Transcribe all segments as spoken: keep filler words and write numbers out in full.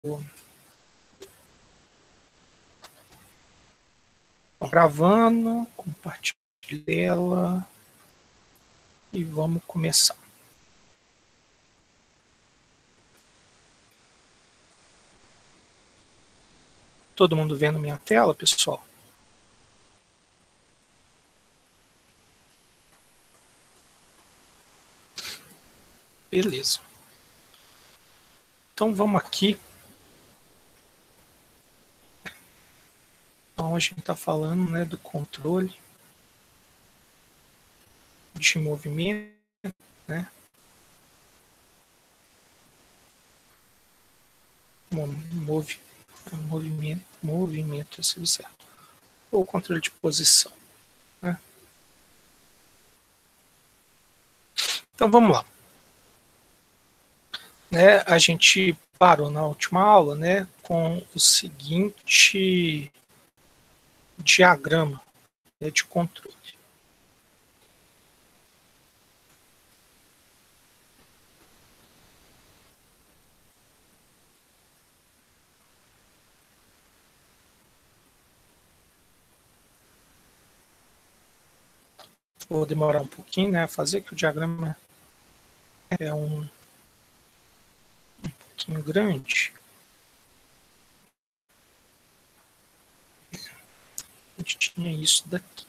gravando, compartilhe ela e vamos começar. Todo mundo vendo minha tela, pessoal? Beleza. Então vamos aqui. Então a gente está falando, né, do controle de movimento, né? Move, movimento, movimento, esse é certo. Ou controle de posição, né? Então vamos lá. Né, a gente parou na última aula, né, com o seguinte diagrama, né, de controle. Vou demorar um pouquinho, né, a fazer, que o diagrama é um, um pouquinho grande. A gente tinha isso daqui.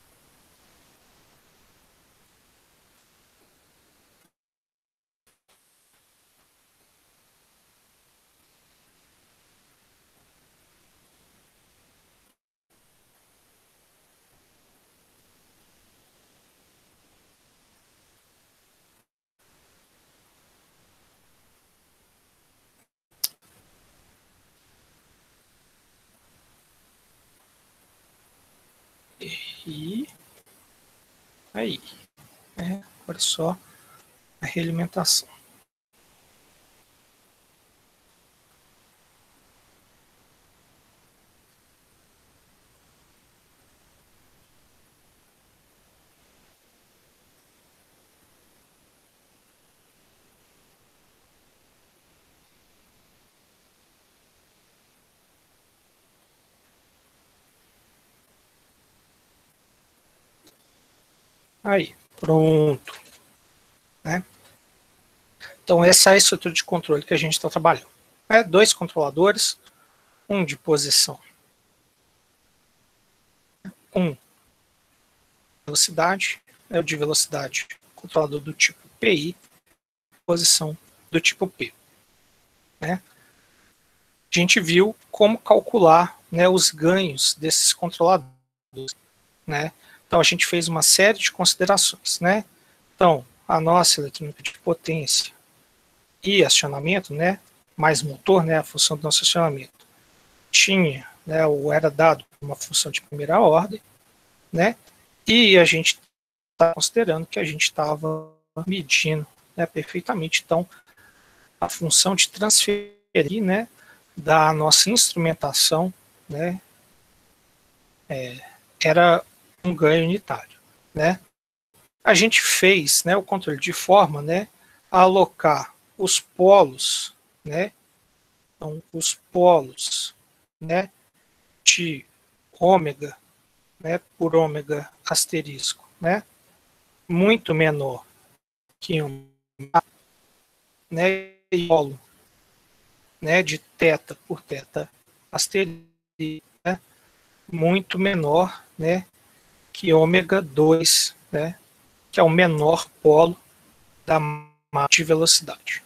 E aí, é, olha só a realimentação. Aí, pronto. Né? Então, essa é a estrutura de controle que a gente está trabalhando. É, dois controladores, um de posição, um velocidade, é o de velocidade, controlador do tipo P I, posição do tipo P. Né? A gente viu como calcular, né, os ganhos desses controladores. Né? Então, a gente fez uma série de considerações. Né? Então, a nossa eletrônica de potência e acionamento, né, mais motor, né, a função do nosso acionamento, tinha, né, ou era dado uma função de primeira ordem, né, e a gente está considerando que a gente estava medindo, né, perfeitamente, então, a função de transferir, né, da nossa instrumentação, né, é, era um ganho unitário, né. A gente fez, né, o controle de forma, né, a alocar os polos, né, então, os polos, né, de ômega, né, por ômega asterisco, né, muito menor que um, né, e polo, né, de θ por θ asterisco, né, muito menor, né, que ômega dois, né, que é o menor polo da massa de velocidade.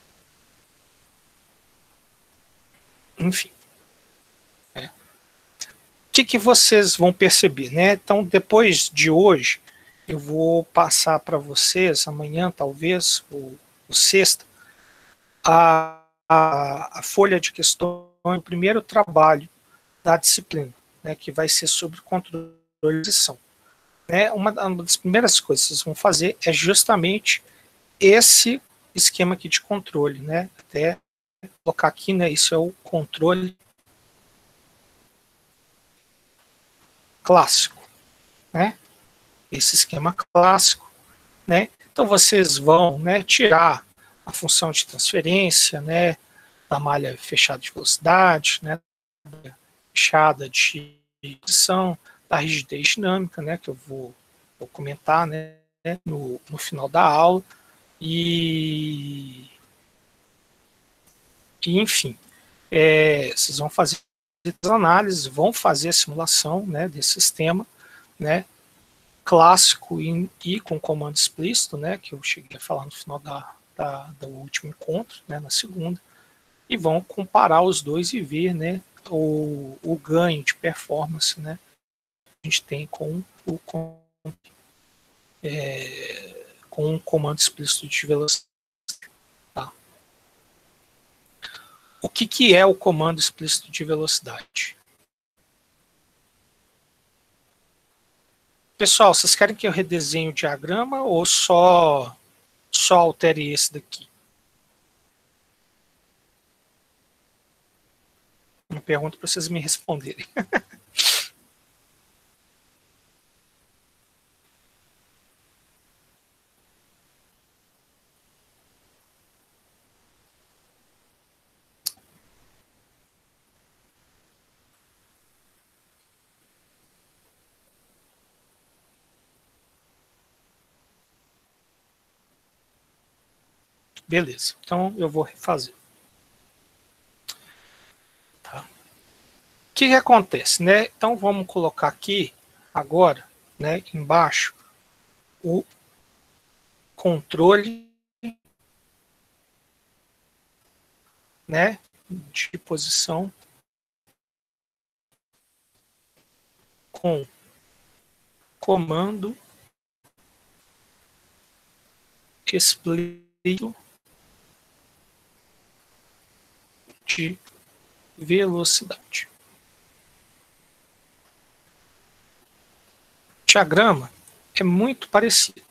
Enfim. Né. O que, que vocês vão perceber? Né? Então, depois de hoje, eu vou passar para vocês, amanhã talvez, ou, ou sexta, a, a, a folha de questões, o primeiro trabalho da disciplina, né, que vai ser sobre controle de posição. Né? Uma, uma das primeiras coisas que vocês vão fazer é justamente esse esquema aqui de controle. Né? Até colocar aqui, né, isso é o controle clássico. Né? Esse esquema clássico. Né? Então vocês vão, né, tirar a função de transferência, né, da malha fechada de velocidade, né, fechada de posição, da rigidez dinâmica, né, que eu vou, vou comentar, né, no, no final da aula, e, e enfim, é, vocês vão fazer as análises, vão fazer a simulação, né, desse sistema, né, clássico e, e com comando explícito, né, que eu cheguei a falar no final da, da, do último encontro, né, na segunda, e vão comparar os dois e ver, né, o, o ganho de performance, né, que a gente tem com o com, é, com o comando explícito de velocidade. Tá? O que, que é o comando explícito de velocidade? Pessoal, vocês querem que eu redesenhe o diagrama ou só, só altere esse daqui? Uma pergunta para vocês me responderem. Beleza, então eu vou refazer. Tá. O que, que acontece, né? Então vamos colocar aqui agora, né, embaixo, o controle, né, de posição com comando explícito de velocidade. O diagrama é muito parecido,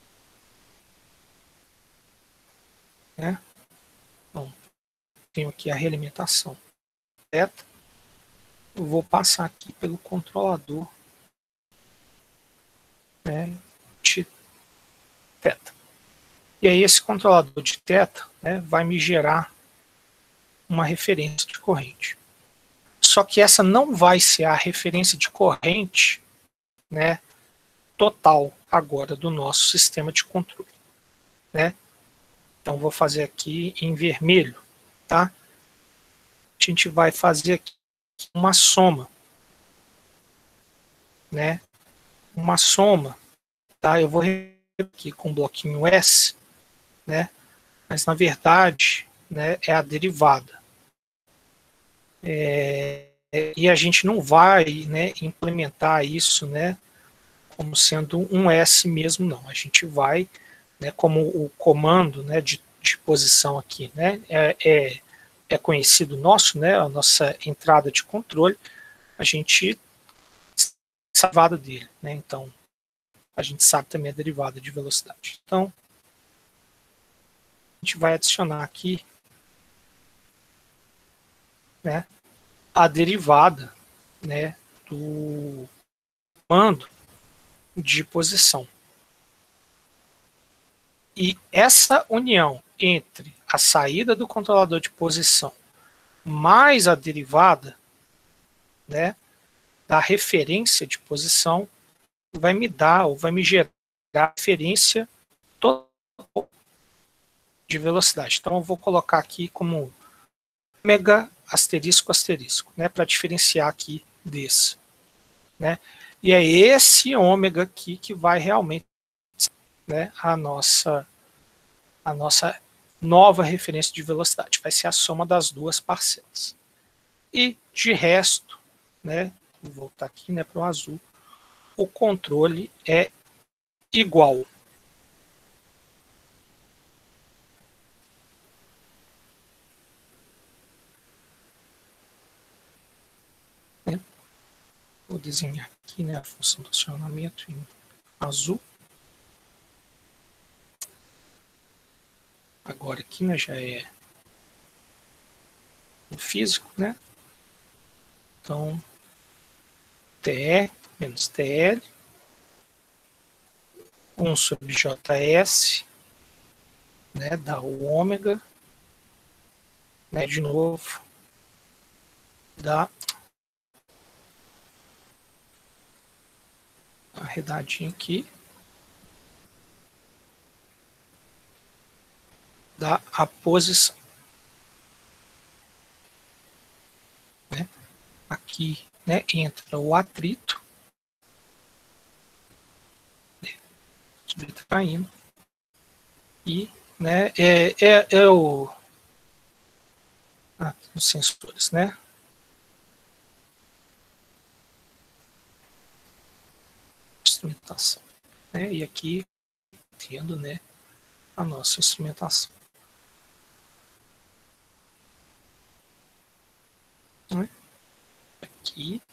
né? Então, tenho aqui a realimentação direta. Eu vou passar aqui pelo controlador, né, de teta. E aí esse controlador de teta, né, vai me gerar uma referência de corrente. Só que essa não vai ser a referência de corrente, né, total agora do nosso sistema de controle, né? Então vou fazer aqui em vermelho, tá? A gente vai fazer aqui uma soma, né? Uma soma, tá? Eu vou aqui com o bloquinho S, né? Mas na verdade, né, é a derivada. É, e a gente não vai, né, implementar isso, né, como sendo um S mesmo, não. A gente vai, né, como o comando, né, de, de posição aqui, né, é, é, é conhecido nosso, né, a nossa entrada de controle, a gente salvada dele, né, então a gente sabe também a derivada de velocidade. Então a gente vai adicionar aqui, né, a derivada, né, do comando de posição. E essa união entre a saída do controlador de posição mais a derivada, né, da referência de posição vai me dar ou vai me gerar a referência total de velocidade. Então eu vou colocar aqui como ômega asterisco asterisco, né, para diferenciar aqui desse, né? E é esse ômega aqui que vai realmente, né, a nossa a nossa nova referência de velocidade, vai ser a soma das duas parcelas. E de resto, né, vou voltar aqui, né, para o azul, o controle é igual. Né? Vou desenhar aqui, né, a função do acionamento em azul. Agora aqui, né, já é o físico, né? Então, T E menos T L, um sobre J S, né, dá o ômega, né, de novo, dá arredadinho aqui, dá a posição. Né? Aqui, né, entra o atrito, caindo, e, né, é, é, é o ah, os sensores, né? Instrumentação, né? E aqui tendo, né, a nossa instrumentação. Né? Aqui,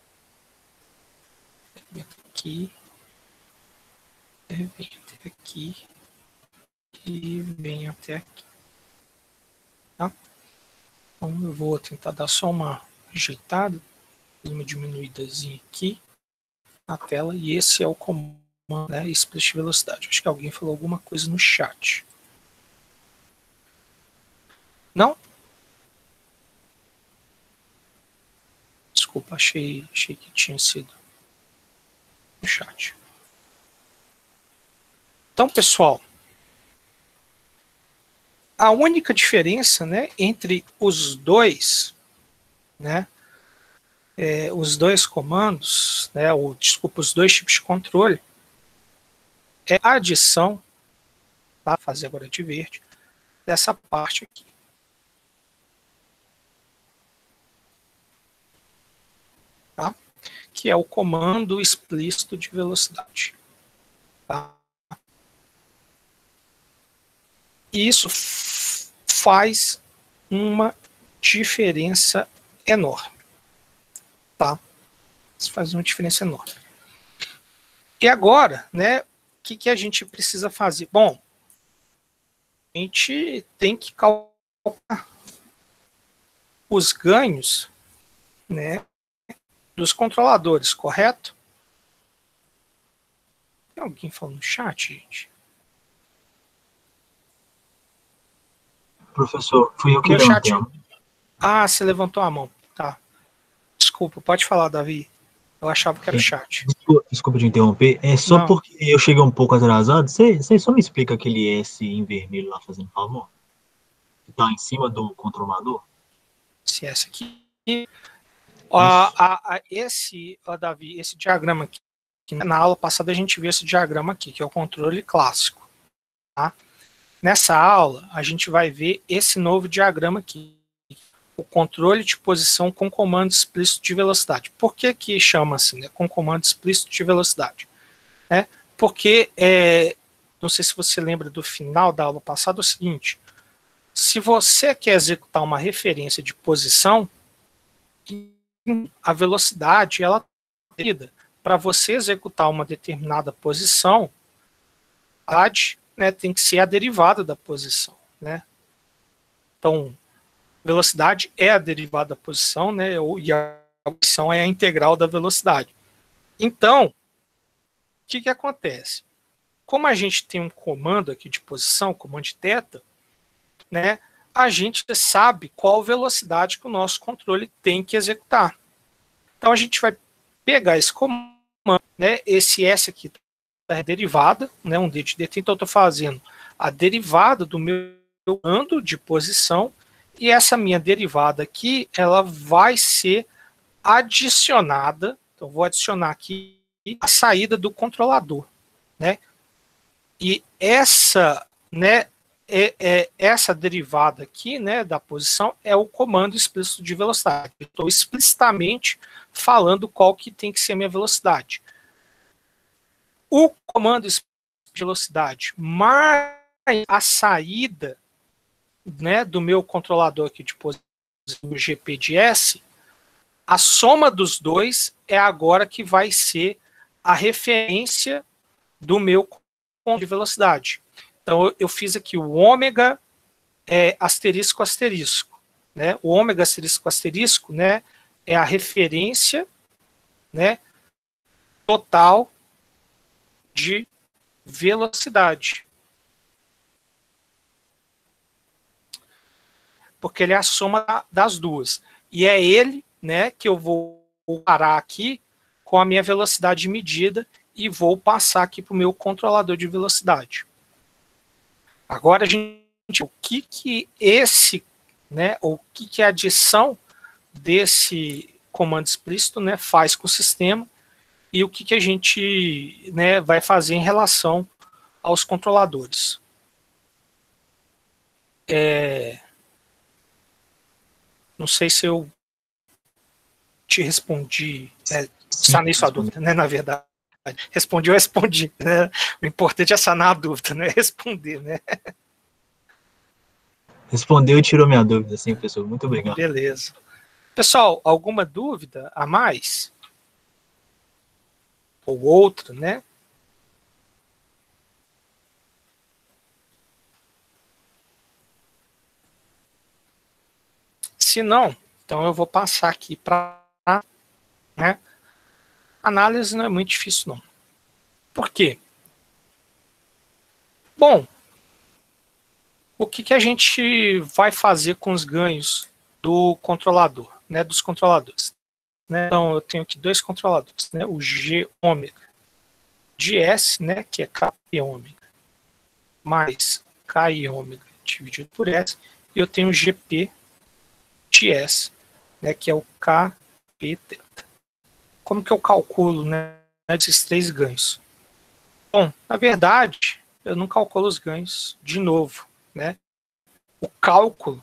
aqui, vem até aqui e vem até aqui. Tá? Então eu vou tentar dar só uma ajeitada, uma diminuídazinha aqui na tela, e esse é o comando, né, split velocidade. Acho que alguém falou alguma coisa no chat. Não? Desculpa, achei, achei que tinha sido no chat. Então, pessoal, a única diferença, né, entre os dois, né, é, os dois comandos, né, ou, desculpa, os dois tipos de controle, é a adição, tá, fazer agora de verde, dessa parte aqui. Tá? Que é o comando explícito de velocidade. Tá? E isso faz uma diferença enorme. Tá? Isso faz uma diferença enorme. E agora, né, o que, que a gente precisa fazer? Bom, a gente tem que calcular os ganhos, né, dos controladores, correto? Tem alguém falando no chat, gente? Professor, fui eu que Meu levantei. chat... Ah, você levantou a mão. Tá. Desculpa, pode falar, Davi. Eu achava que era o chat. Desculpa, desculpa te interromper. É só Não. porque eu cheguei um pouco atrasado. Você, você só me explica aquele S em vermelho lá, fazendo favor? Que tá em cima do controlador? Se essa aqui... A, a, a, esse, ó, Davi, esse diagrama aqui, que na aula passada a gente viu esse diagrama aqui, que é o controle clássico. Tá? Nessa aula, a gente vai ver esse novo diagrama aqui, o controle de posição com comando explícito de velocidade. Por que que chama assim, né, com comando explícito de velocidade? É, porque, é, não sei se você lembra do final da aula passada, é o seguinte, se você quer executar uma referência de posição, a velocidade, ela é para você executar uma determinada posição, a velocidade, né, tem que ser a derivada da posição. Né? Então, velocidade é a derivada da posição, né, e a posição é a integral da velocidade. Então, o que, que acontece? Como a gente tem um comando aqui de posição, comando de θ, né, a gente sabe qual velocidade que o nosso controle tem que executar. Então, a gente vai pegar esse comando, né, esse S aqui é derivada, né, um D de dt, então eu estou fazendo a derivada do meu comando de posição, e essa minha derivada aqui, ela vai ser adicionada, então vou adicionar aqui a saída do controlador, né? E essa, né, é, é, essa derivada aqui, né, da posição é o comando explícito de velocidade. Eu estou explicitamente falando qual que tem que ser a minha velocidade. O comando explícito de velocidade mais a saída, né, do meu controlador aqui de posição, o G P de S, a soma dos dois é agora que vai ser a referência do meu controle de velocidade. Então, eu fiz aqui o ômega é, asterisco asterisco. Né? O ômega asterisco asterisco, né, é a referência, né, total de velocidade. porque ele é a soma das duas. E é ele, né, que eu vou parar aqui com a minha velocidade de medida e vou passar aqui para o meu controlador de velocidade. Agora, a gente, o que que esse, né, ou o que que a adição desse comando explícito, né, faz com o sistema e o que que a gente, né, vai fazer em relação aos controladores. É, não sei se eu te respondi, é, sanei sua dúvida, né, na verdade. Respondi ou respondi, né? O importante é sanar a dúvida, não é responder, né? Respondeu e tirou minha dúvida, sim, professor. Muito obrigado. Beleza. Pessoal, alguma dúvida a mais? Ou outra, né? Se não, então eu vou passar aqui para, né? Análise não é muito difícil, não. Por quê? Bom, o que, que a gente vai fazer com os ganhos do controlador, né? Dos controladores. Né? Então, eu tenho aqui dois controladores, né? O G ômega de S, né? Que é K P ômega, mais K I ômega dividido por S, e eu tenho o G P de S, né? Que é o K P teta. Como que eu calculo, né, esses três ganhos? Bom, na verdade, eu não calculo os ganhos de novo, né? O cálculo,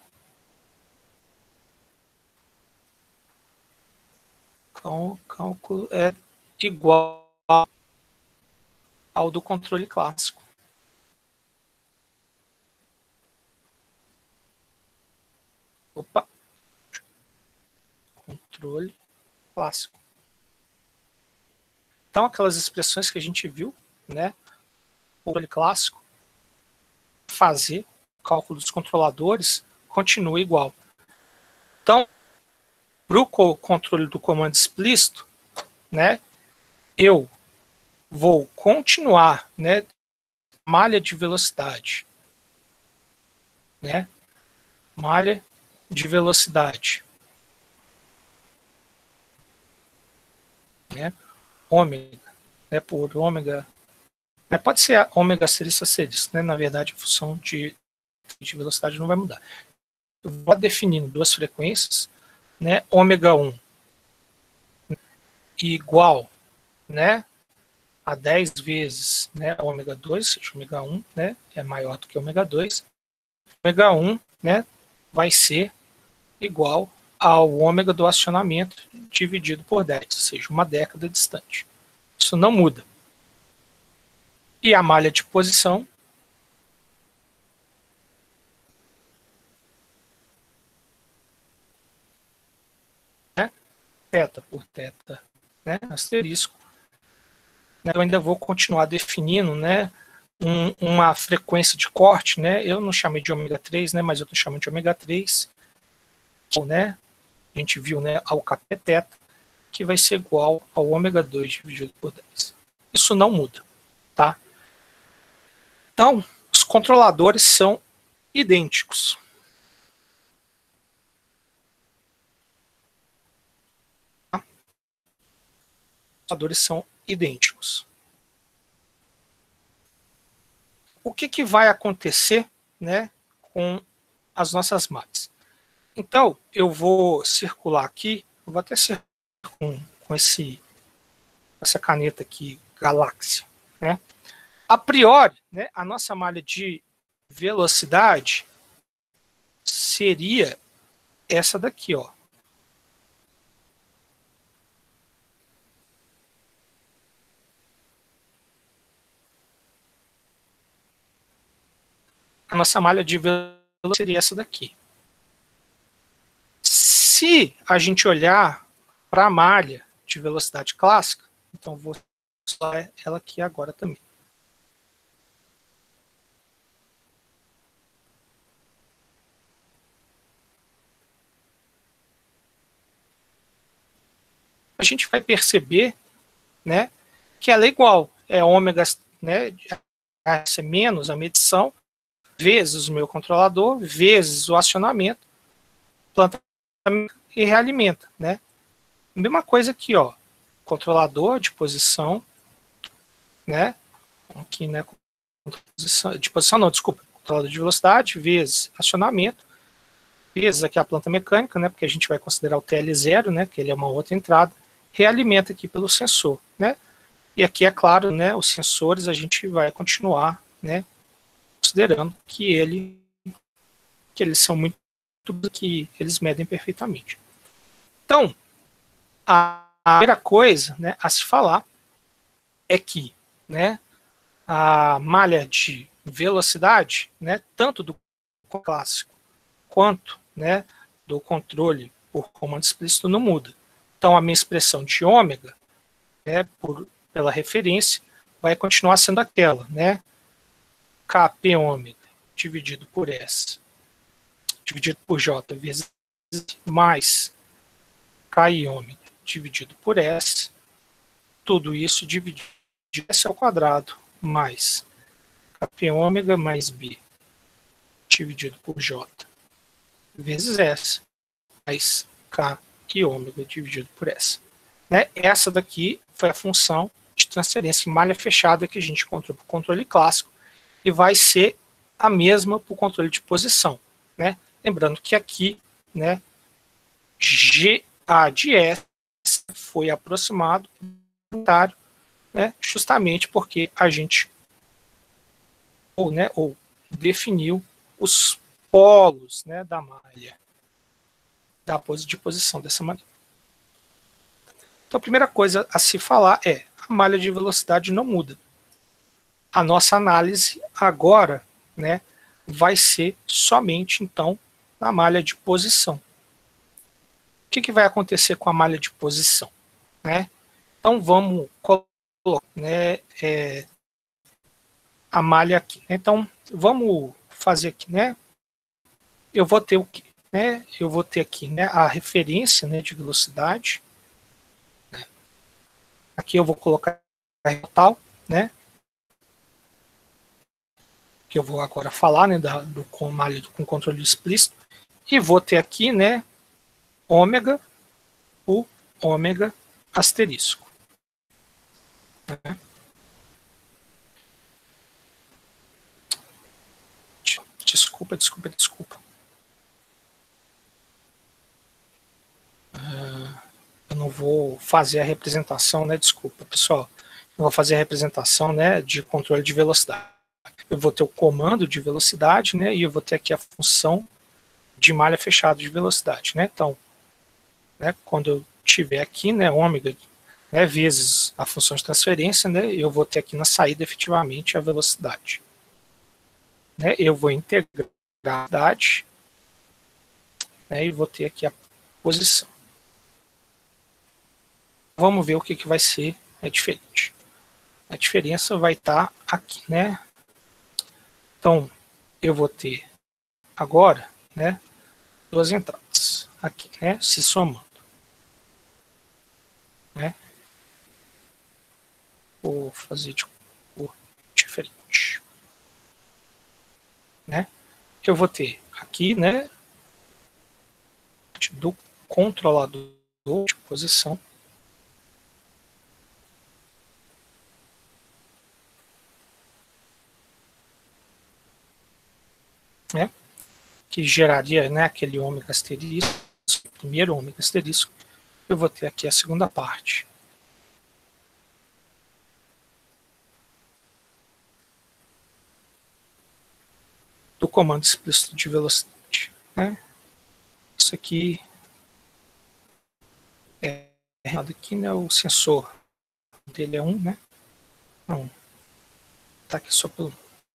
então, o cálculo é igual ao do controle clássico. Opa! Controle clássico. Então, aquelas expressões que a gente viu, né, o controle clássico, fazer o cálculo dos controladores continua igual. Então, para o controle do comando explícito, né, eu vou continuar, né, malha de velocidade, né, malha de velocidade, né, ômega, né, por ômega, né, pode ser ômega asterisco asterisco, né, na verdade a função de, de velocidade não vai mudar. Eu vou definindo duas frequências, né, ômega um igual, né, a dez vezes, né, ômega dois, ou seja, ômega um, né, é maior do que ômega dois, ômega um, né, vai ser igual ao ômega do acionamento dividido por dez, ou seja, uma década distante. Isso não muda. E a malha de posição né, teta por teta, né, asterisco. Eu ainda vou continuar definindo, né, um, uma frequência de corte, né, eu não chamei de ômega três, né, mas eu estou chamando de ômega três, né, a gente viu, né, ao K P teta, que vai ser igual ao ômega dois dividido por dez. Isso não muda, tá? Então, os controladores são idênticos. Tá? Os controladores são idênticos. O que, que vai acontecer, né, com as nossas malhas? Então, eu vou circular aqui, eu vou até circular com, com esse, essa caneta aqui, galáxia, né? A priori, né, a nossa malha de velocidade seria essa daqui, ó. A nossa malha de velocidade seria essa daqui. Se a gente olhar para a malha de velocidade clássica, então vou usar ela aqui agora também. A gente vai perceber, né, que ela é igual, é ômega, né, é menos a medição, vezes o meu controlador, vezes o acionamento, planta e realimenta, né? Mesma coisa aqui, ó, controlador de posição, né? Aqui, né? De posição, não, desculpa, controlador de velocidade vezes acionamento, vezes aqui a planta mecânica, né? Porque a gente vai considerar o T L zero, né? Que ele é uma outra entrada, realimenta aqui pelo sensor, né? E aqui, é claro, né? Os sensores a gente vai continuar, né? Considerando que ele, que eles são muito, que eles medem perfeitamente. Então, a primeira coisa, né, a se falar é que, né, a malha de velocidade, né, tanto do clássico quanto, né, do controle por comando explícito não muda. Então, a minha expressão de ômega, né, por, pela referência, vai continuar sendo aquela, né, Kp ômega dividido por S, dividido por J vezes mais K ômega dividido por S, tudo isso dividido por S ao quadrado mais Kp ômega mais B dividido por J vezes S mais K e ômega dividido por S. Né? Essa daqui foi a função de transferência em malha fechada que a gente encontrou para o controle clássico e vai ser a mesma para o controle de posição. Né? Lembrando que aqui, né, G A de S foi aproximado, né, justamente porque a gente ou, né, ou definiu os polos, né, da malha da pose de posição dessa maneira. Então, a primeira coisa a se falar é a malha de velocidade não muda. A nossa análise agora, né, vai ser somente, então, na malha de posição. O que, que vai acontecer com a malha de posição? Né? Então, vamos colocar, né, é, a malha aqui. Então, vamos fazer aqui, né? Eu vou ter o quê? Né? Eu vou ter aqui, né, a referência, né, de velocidade. Aqui eu vou colocar a total, né? Que eu vou agora falar, né, da, do com malha com controle explícito. E vou ter aqui, né, ômega, o ômega asterisco. Né? Desculpa, desculpa, desculpa. Uh, eu não vou fazer a representação, né? Desculpa, pessoal. Eu vou fazer a representação, né, de controle de velocidade. Eu vou ter o comando de velocidade, né? E eu vou ter aqui a função de malha fechada de velocidade, né? Então, né, quando eu tiver aqui, né, ômega, né, vezes a função de transferência, né, eu vou ter aqui na saída efetivamente a velocidade. Né, eu vou integrar a velocidade, né, e vou ter aqui a posição. Vamos ver o que, que vai ser é diferente. A diferença vai estar aqui, né? Então, eu vou ter agora, né, duas entradas aqui, né, se somando. Né? Vou fazer de cor diferente. Né? Eu vou ter aqui, né, do controlador de posição, né, que geraria, né, aquele ômega asterisco, primeiro ômega asterisco. Eu vou ter aqui a segunda parte. Do comando explícito de velocidade. Né? Isso aqui é aqui, né, o sensor dele é um, né? Não. Tá aqui só pelo.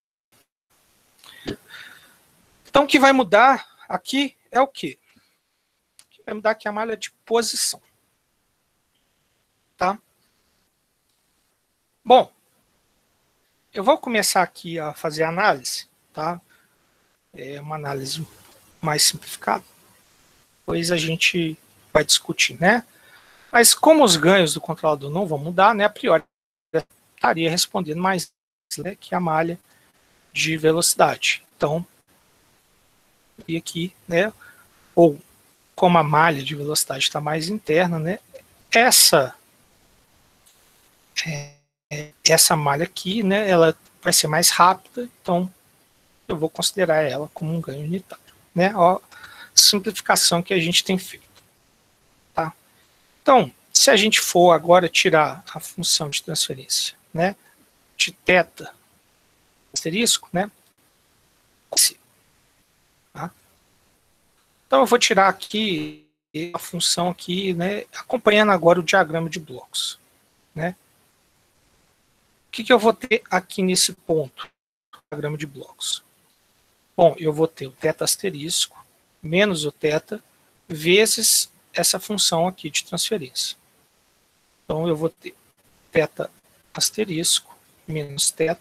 Então, o que vai mudar aqui é o quê? O que vai mudar aqui é a malha de posição. Tá? Bom, eu vou começar aqui a fazer a análise, tá? É uma análise mais simplificada. Depois a gente vai discutir, né? Mas como os ganhos do controlador não vão mudar, né? A priori estaria respondendo mais, né, que a malha de velocidade. Então, e aqui, né? Ou como a malha de velocidade está mais interna, né, essa, é, essa malha aqui, né, ela vai ser mais rápida, então eu vou considerar ela como um ganho unitário. Né? Ó, simplificação que a gente tem feito. Tá? Então, se a gente for agora tirar a função de transferência, né, de θ asterisco, né, tá? Então eu vou tirar aqui a função aqui, né, acompanhando agora o diagrama de blocos. Né? O que, que eu vou ter aqui nesse ponto, diagrama de blocos? Bom, eu vou ter o θ asterisco menos o θ vezes essa função aqui de transferência. Então, eu vou ter θ asterisco menos θ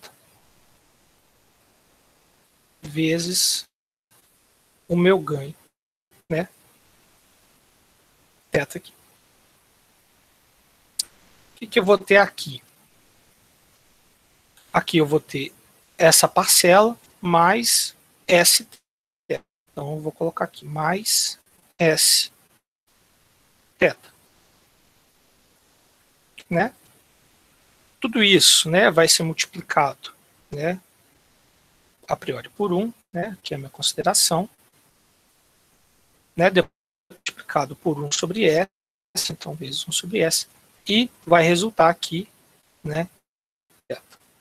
vezes o meu ganho, né? θ aqui. O que, que eu vou ter aqui? Aqui eu vou ter essa parcela mais S. Então, eu vou colocar aqui mais S θ. Né? Tudo isso, né, vai ser multiplicado, né, a priori por um, né, que é a minha consideração, né, depois multiplicado por um sobre S, então vezes um sobre S, e vai resultar aqui, né, θ.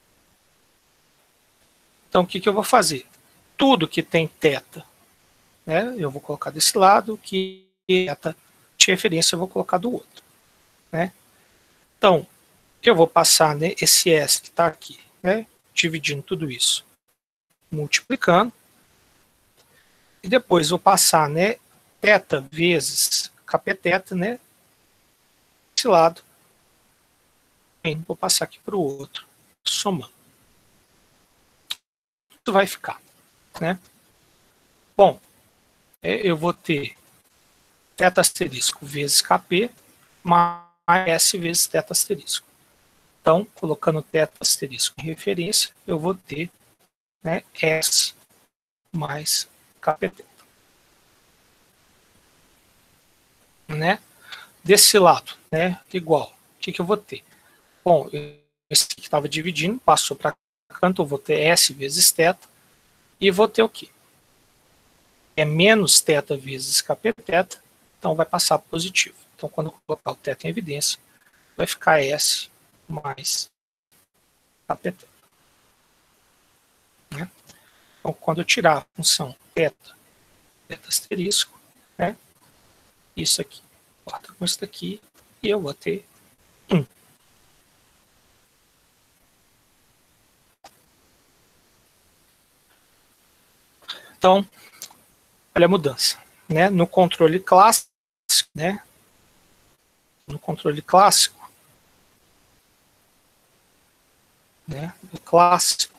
Então, o que, que eu vou fazer? Tudo que tem θ, né, eu vou colocar desse lado, que θ de referência eu vou colocar do outro. Né? Então, eu vou passar, né, esse S que está aqui, né, dividindo tudo isso, multiplicando, e depois vou passar, né, θ vezes kpθ, né, esse lado, e vou passar aqui para o outro, somando. Isso vai ficar. Né? Bom, eu vou ter θ asterisco vezes kp mais S vezes θ asterisco. Então, colocando θ asterisco em referência, eu vou ter, né, S mais kpθ. Né? Desse lado, né, igual, o que, que eu vou ter? Bom, esse que estava dividindo, passou para canto, eu vou ter S vezes θ, e vou ter o quê? É menos θ vezes kpθ, então vai passar positivo. Então, quando eu colocar o θ em evidência, vai ficar S mais kpθ. Né? Então, quando eu tirar a função θ, θ asterisco, né, isso aqui, corta com isso daqui, e eu vou ter um. Então, olha a mudança. Né? No controle clássico, né? no controle clássico, né? o clássico,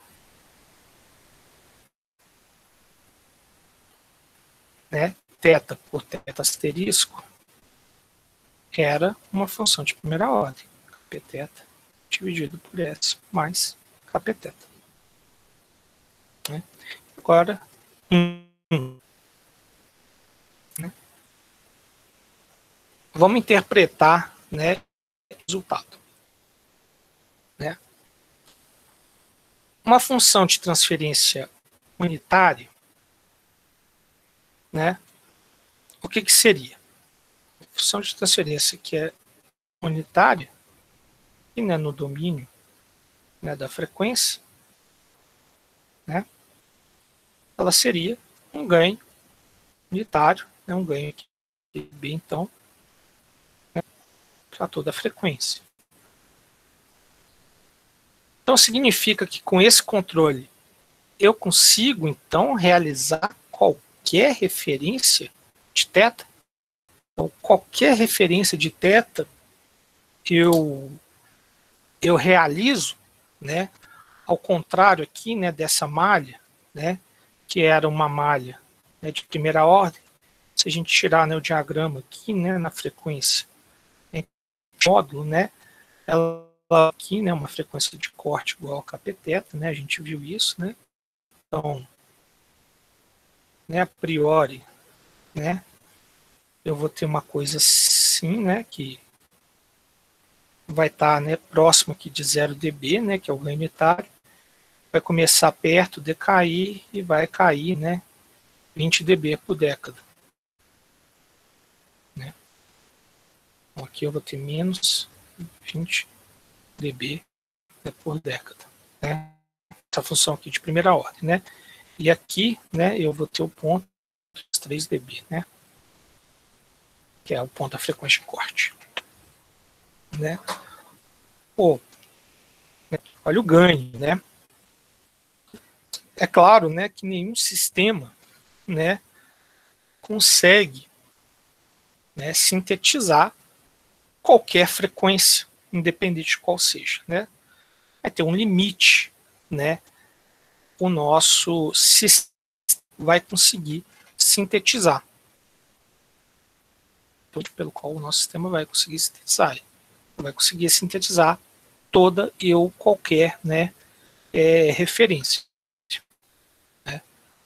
né? θ por θ asterisco era uma função de primeira ordem, kpθ dividido por S mais kpθ. Né? Agora, um. Né? Vamos interpretar, né, o resultado. Né? Uma função de transferência unitária, né, o que, que seria? A função de transferência que é unitária, e, né, no domínio, né, da frequência, né, ela seria um ganho unitário, né, um ganho aqui, B, então, né, para toda a frequência. Então, significa que com esse controle eu consigo, então, realizar qualquer referência de θ. Então, qualquer referência de θ eu, eu realizo, né, ao contrário aqui, né, dessa malha, né, que era uma malha, né, de primeira ordem. Se a gente tirar, né, o diagrama aqui, né, na frequência, né, módulo, né, ela aqui, né, uma frequência de corte igual a kpθ, né, a gente viu isso, né, então, né, a priori, né, eu vou ter uma coisa assim, né, que vai estar, né, próximo aqui de zero decibéis, né, que é o ganho unitário, vai começar perto, decair e vai cair, né, vinte decibéis por década. Né? Então, aqui eu vou ter menos vinte decibéis por década. Né? Essa função aqui de primeira ordem. Né? E aqui, né, eu vou ter o ponto de três decibéis, né? Que é o ponto da frequência de corte. Né? Pô, olha o ganho, né? É claro, né, que nenhum sistema, né, consegue, né, sintetizar qualquer frequência, independente de qual seja, né? Vai ter um limite, né? O nosso sistema vai conseguir sintetizar, pelo qual o nosso sistema vai conseguir sintetizar, vai conseguir sintetizar toda e ou qualquer, né, é, referência. Né?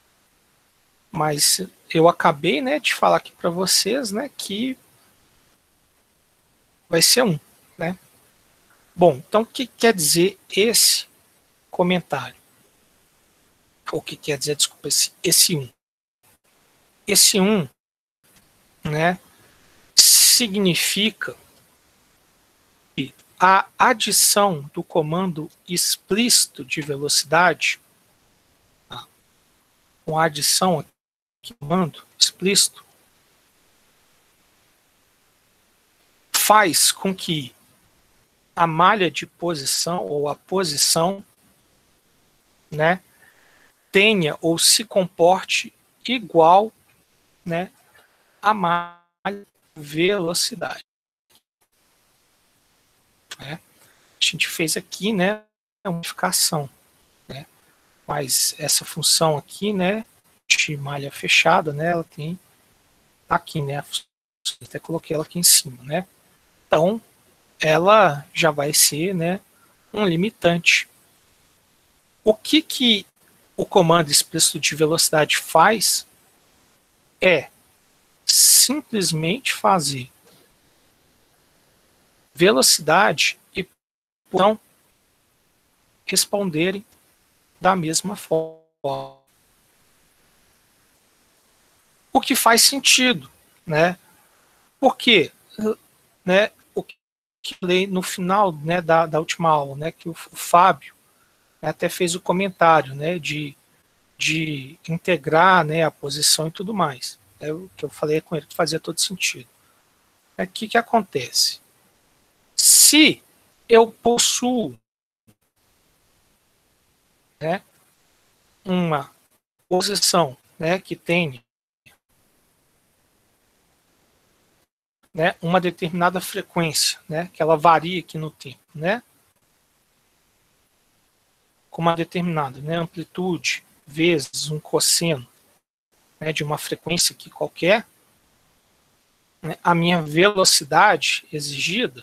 Mas eu acabei, né, de falar aqui para vocês, né, que vai ser um, né? Bom, então o que quer dizer esse comentário? O que quer dizer, desculpa, esse, esse um? Esse um, né, significa que a adição do comando explícito de velocidade, tá? Com a adição aqui, comando explícito, faz com que a malha de posição ou a posição, né, tenha ou se comporte igual, né, a malha velocidade. Né? A gente fez aqui, né, a modificação, né, mas essa função aqui, né, de malha fechada, né, ela tem aqui, né, até coloquei ela aqui em cima, né. Então, ela já vai ser, né, um limitante. O que que o comando explícito de velocidade faz é simplesmente fazer velocidade e posição responderem da mesma forma. O que faz sentido, né? Porque, né, o que eu falei no final, né, da, da última aula, né, que o, o Fábio, né, até fez o comentário, né, de, de integrar, né, a posição e tudo mais. É o que eu falei com ele que fazia todo sentido. O que que acontece? Se eu possuo, né, uma posição, né, que tem, né, uma determinada frequência, né, que ela varia aqui no tempo, né, com uma determinada, né, amplitude vezes um cosseno, né, de uma frequência aqui qualquer, né, a minha velocidade exigida,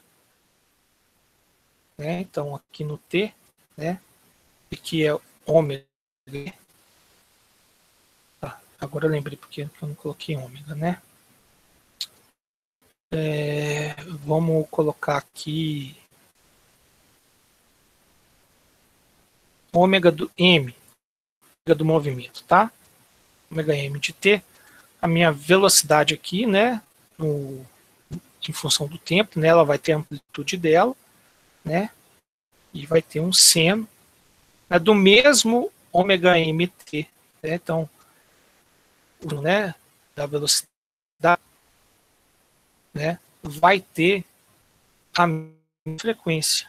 né, então aqui no T, né, que é ômega. Tá, agora eu lembrei porque eu não coloquei ômega, né? É, vamos colocar aqui ômega do M, ômega do movimento, tá? Ômega M de T, a minha velocidade aqui, né, no, em função do tempo, né, ela vai ter a amplitude dela, né, e vai ter um seno, né, do mesmo ômega M T, né, então, né, da velocidade, né, vai ter a mesma frequência.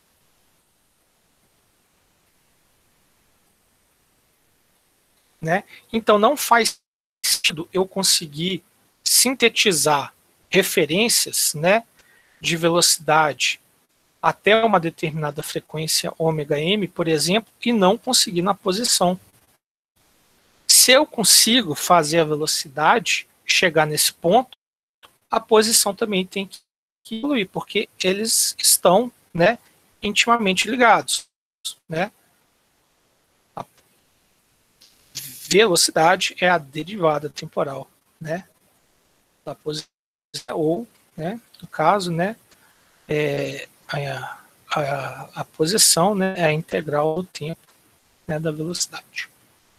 Né? Então não faz sentido eu conseguir sintetizar referências, né, de velocidade até uma determinada frequência ômega m, por exemplo, e não conseguir na posição. Se eu consigo fazer a velocidade chegar nesse ponto, a posição também tem que evoluir, porque eles estão, né, intimamente ligados. Né? A velocidade é a derivada temporal, né, da posição, ou, né, no caso, né, é, a, a, a posição, né, é a integral do tempo, né, da velocidade.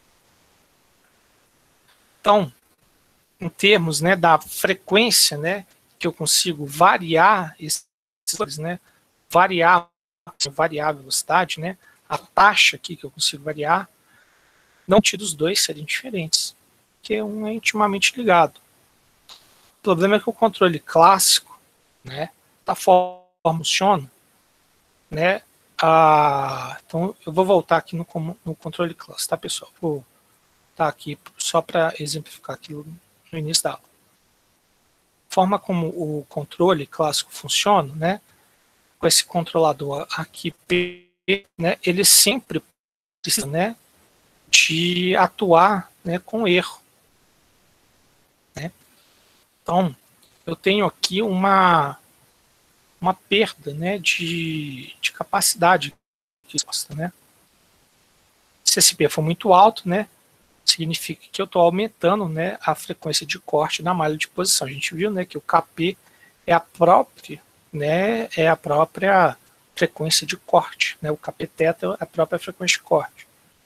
Então, em termos, né, da frequência, né, que eu consigo variar esses, né, variar, variar a velocidade, né, a taxa aqui que eu consigo variar, não tiro os dois serem diferentes, porque um é intimamente ligado. O problema é que o controle clássico, né, da forma que funciona, né, a, então eu vou voltar aqui no, no controle clássico, tá, pessoal? Vou estar aqui só para exemplificar aquilo no início da aula. A forma como o controle clássico funciona, né, com esse controlador aqui, né, ele sempre precisa, né, de atuar, né, com erro. Né? Então, eu tenho aqui uma, uma perda, né, de, de capacidade de resposta. Né? Se esse P for muito alto, né, significa que eu estou aumentando, né, a frequência de corte da malha de posição. A gente viu, né, que o K P é a própria, né, é a própria frequência de corte. Né? O K P θ é a própria frequência de corte.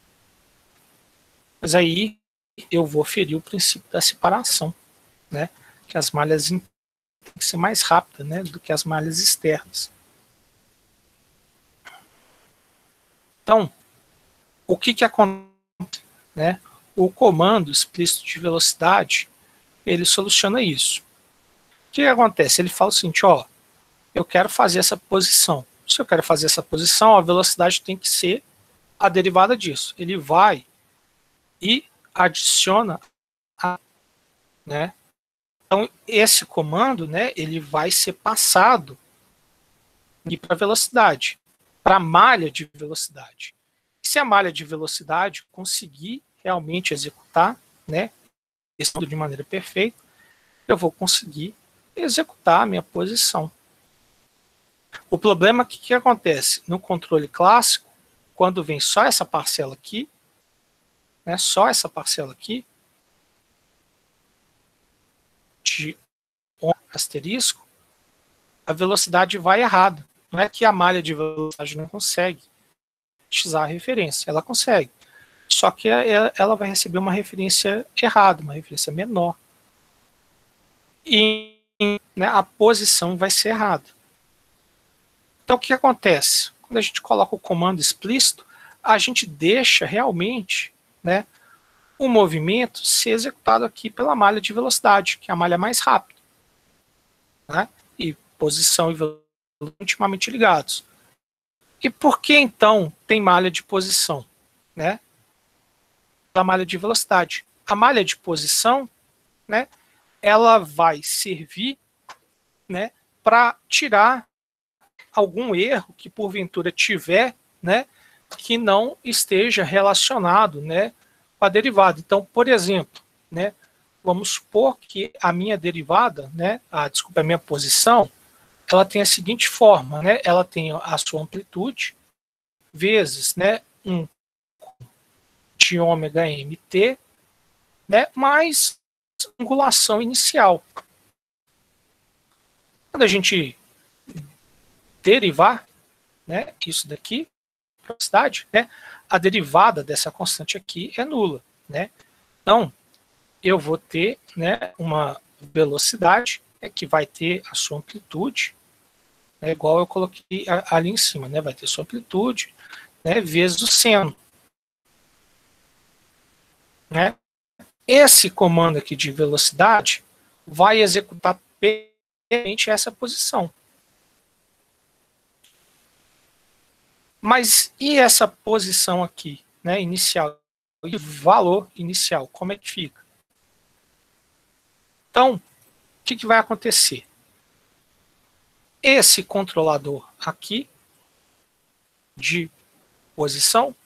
Mas aí eu vou ferir o princípio da separação, né? Que as malhas têm que ser mais rápidas, né, do que as malhas externas. Então, o que que acontece? Né? O comando explícito de velocidade, ele soluciona isso. O que que acontece? Ele fala o seguinte, ó, eu quero fazer essa posição. Se eu quero fazer essa posição, a velocidade tem que ser a derivada disso. Ele vai e adiciona a, né? Então, esse comando, né, ele vai ser passado para a velocidade, para a malha de velocidade. E se a malha de velocidade conseguir realmente executar, né, isso de maneira perfeita, eu vou conseguir executar a minha posição. O problema é que, que acontece? No controle clássico, quando vem só essa parcela aqui, né, só essa parcela aqui, de um asterisco, a velocidade vai errada. Não é que a malha de velocidade não consegue utilizar a referência, ela consegue. Só que ela vai receber uma referência errada, uma referência menor. E, né, a posição vai ser errada. Então, o que acontece? Quando a gente coloca o comando explícito, a gente deixa realmente, né, o movimento ser executado aqui pela malha de velocidade, que é a malha mais rápida. Né? E posição e velocidade intimamente ligados. E por que, então, tem malha de posição? Né? A malha de velocidade. A malha de posição, né, ela vai servir, né, para tirar algum erro que porventura tiver, né, que não esteja relacionado, né, com a derivada. Então, por exemplo, né, vamos supor que a minha derivada, né, a, desculpa, a minha posição, ela tem a seguinte forma, né, ela tem a sua amplitude vezes, né, um de ômega mt, né, mais angulação inicial. Quando a gente derivar, né, isso daqui, velocidade, né, a derivada dessa constante aqui é nula. Né? Então, eu vou ter, né, uma velocidade, né, que vai ter a sua amplitude, né, igual eu coloquei ali em cima, né, vai ter sua amplitude, né, vezes o seno. Né? Esse comando aqui de velocidade vai executar perfeitamente essa posição. Mas e essa posição aqui, né, inicial, e valor inicial, como é que fica? Então, o que, que vai acontecer? Esse controlador aqui de posição,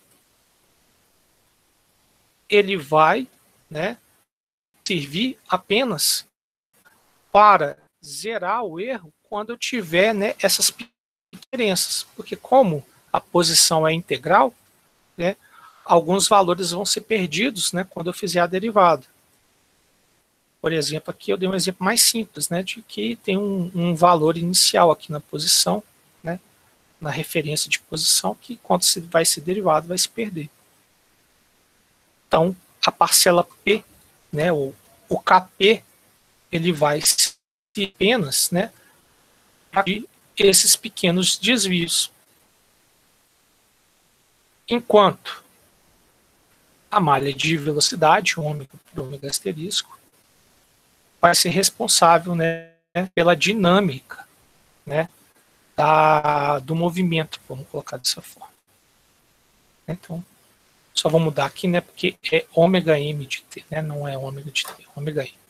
ele vai, né, servir apenas para zerar o erro quando eu tiver, né, essas diferenças, porque como a posição é integral, né, alguns valores vão ser perdidos, né, quando eu fizer a derivada. Por exemplo, aqui eu dei um exemplo mais simples, né, de que tem um, um valor inicial aqui na posição, né, na referência de posição, que quando se vai ser derivado, vai se perder. Então, a parcela P, né, o, o K P, ele vai se apenas, né, de esses pequenos desvios. Enquanto a malha de velocidade, ômega por ômega asterisco, vai ser responsável, né, pela dinâmica, né, da, do movimento, vamos colocar dessa forma. Então, só vou mudar aqui, né, porque é ômega m de t, né, não é ômega de t, é ômega m.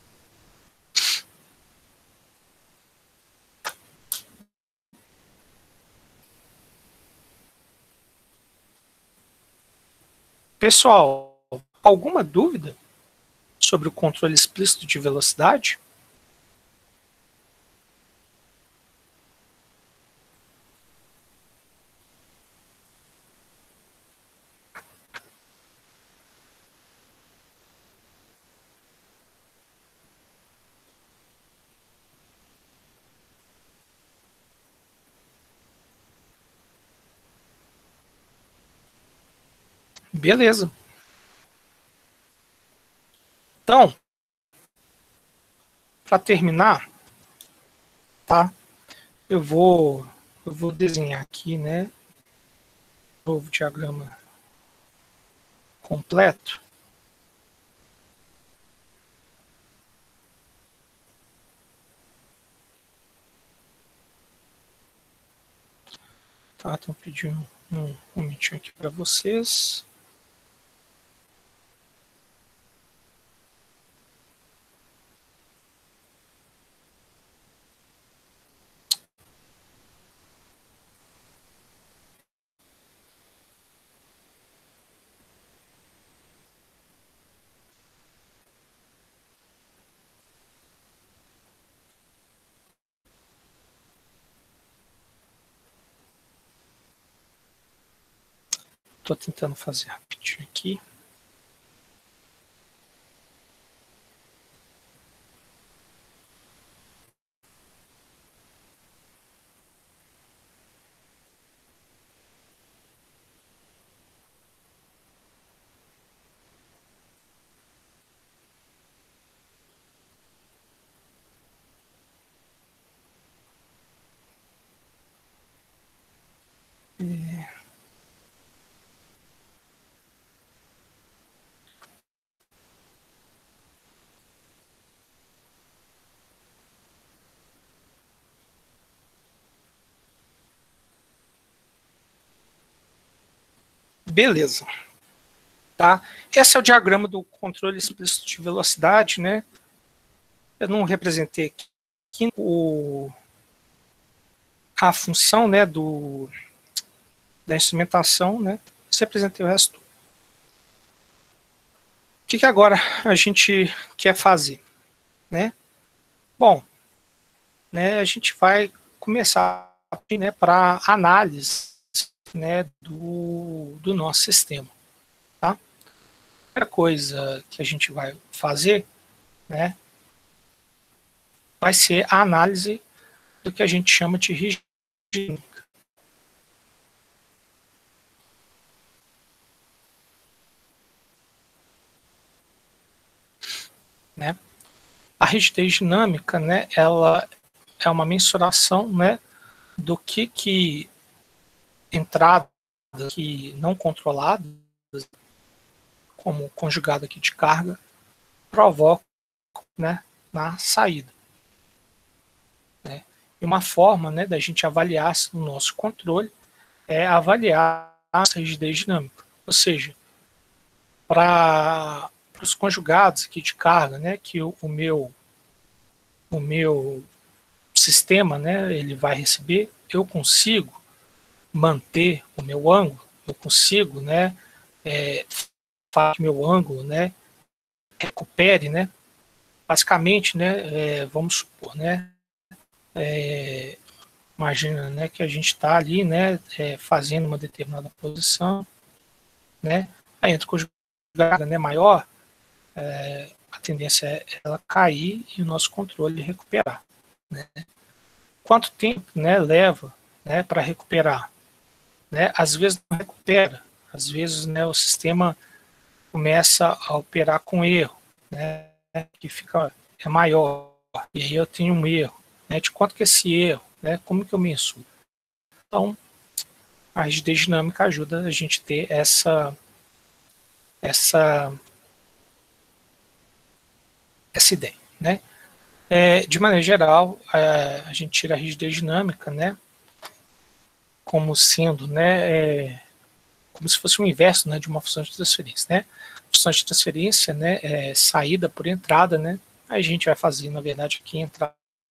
Pessoal, alguma dúvida sobre o controle explícito de velocidade? Beleza. Então, para terminar, tá? Eu vou, eu vou desenhar aqui, né? Novo diagrama completo. Tá, então pedi um, um momentinho aqui para vocês. Estou tentando fazer rapidinho aqui. É... Beleza. Tá? Esse é o diagrama do controle explícito de velocidade, né? Eu não representei aqui o, a função, né, do, da instrumentação, né? Você representei o resto. O que, que agora a gente quer fazer, né? Bom, né, a gente vai começar, né, para análise, né, do, do nosso sistema. Tá? A primeira coisa que a gente vai fazer, né, vai ser a análise do que a gente chama de rigidez. Né? A rigidez dinâmica, né, ela é uma mensuração, né, do que que entradas que não controladas, como conjugado aqui de carga, provocam, né, na saída. Né? E uma forma, né, da gente avaliar o nosso controle é avaliar a rigidez dinâmica. Ou seja, para os conjugados aqui de carga, né, que o, o meu o meu sistema, né, ele vai receber, eu consigo manter o meu ângulo, eu consigo, né, é, fazer que meu ângulo, né, recupere, né, basicamente, né, é, vamos supor, né, é, imagina, né, que a gente está ali, né, é, fazendo uma determinada posição, né, aí entra o conjugado, né, maior, é, a tendência é ela cair e o nosso controle recuperar, né? Quanto tempo, né, leva, né, para recuperar? Né? Às vezes não recupera, às vezes, né, o sistema começa a operar com erro, né, que fica é maior, e aí eu tenho um erro, né, de quanto que é esse erro, né, como que eu mensuro? Então, a rigidez dinâmica ajuda a gente a ter essa essa essa ideia, né? É, de maneira geral, é, a gente tira a rigidez dinâmica, né, como sendo, né, é, como se fosse o inverso, né, de uma função de transferência, né? Função de transferência, né, é saída por entrada, né? Aí a gente vai fazer, na verdade, aqui entrada.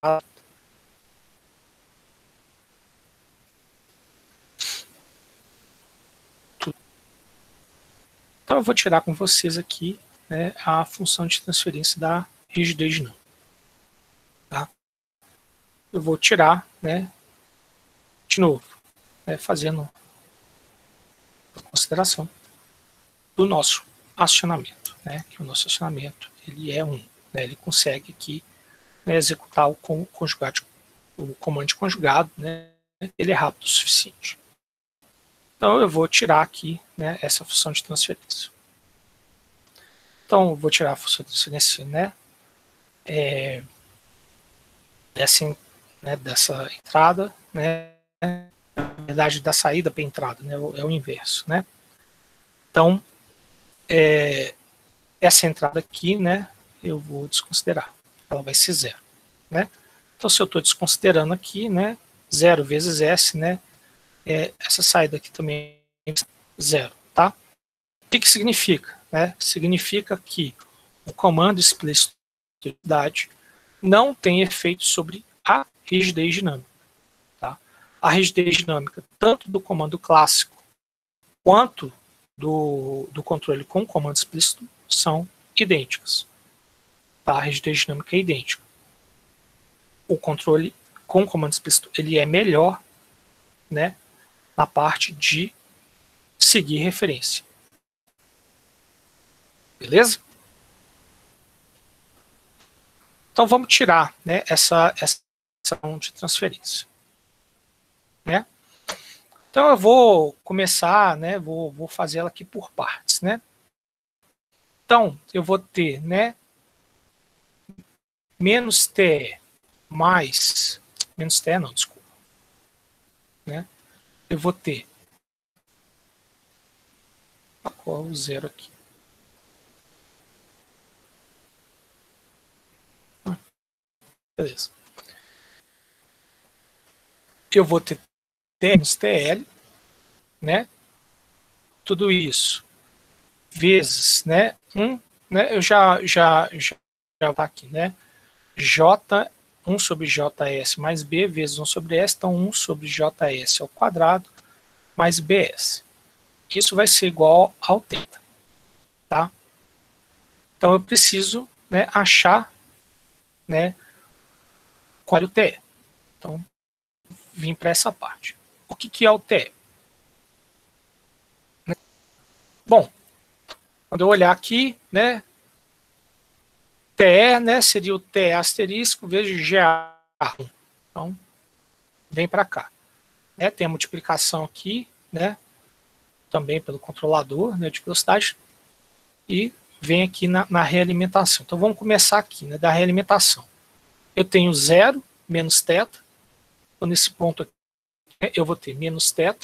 Então eu vou tirar com vocês aqui, né, a função de transferência da rigidez dinâmica. Tá? Eu vou tirar, né, de novo, né, fazendo a consideração do nosso acionamento, né, que o nosso acionamento ele é um, né, ele consegue aqui, né, executar o conjugado, o comando conjugado, né, ele é rápido o suficiente. Então eu vou tirar aqui, né, essa função de transferência. Então eu vou tirar a função de transferência, né, é, dessa, né, dessa entrada, né, na verdade da saída para a entrada, né, é o inverso, né. Então é, essa entrada aqui, né, eu vou desconsiderar, ela vai ser zero, né. Então se eu estou desconsiderando aqui, né, zero vezes S, né, é, essa saída aqui também é zero, tá? O que que significa? Né? Significa que o comando explícito de rigidez não tem efeito sobre a rigidez dinâmica, tá? A rigidez dinâmica, tanto do comando clássico quanto do, do controle com comando explícito, são idênticas. Tá? A rigidez dinâmica é idêntica. O controle com comando explícito ele é melhor, né, na parte de seguir referência. Beleza? Então vamos tirar, né, essa essa função de transferência, né? Então eu vou começar, né, vou, vou fazer ela aqui por partes, né? Então eu vou ter, né, menos T mais menos T não, desculpa, né? Eu vou ter qual o zero aqui? Beleza. Eu vou ter T menos T L, né? Tudo isso vezes, né? um, né? Eu já já já já tá aqui, né? J um sobre Js mais B vezes um sobre S, então um sobre Js ao quadrado mais Bs. Isso vai ser igual ao θ, tá? Então eu preciso, né, achar, né, qual é o T. Então vim para essa parte. O que que é o T? Bom, quando eu olhar aqui, né, T E, né, seria o T asterisco vezes G A. Então, vem para cá. Né, tem a multiplicação aqui, né, também pelo controlador, né, de velocidade, e vem aqui na, na realimentação. Então, vamos começar aqui, né, da realimentação. Eu tenho zero menos θ. Então, nesse ponto aqui, eu vou ter menos θ.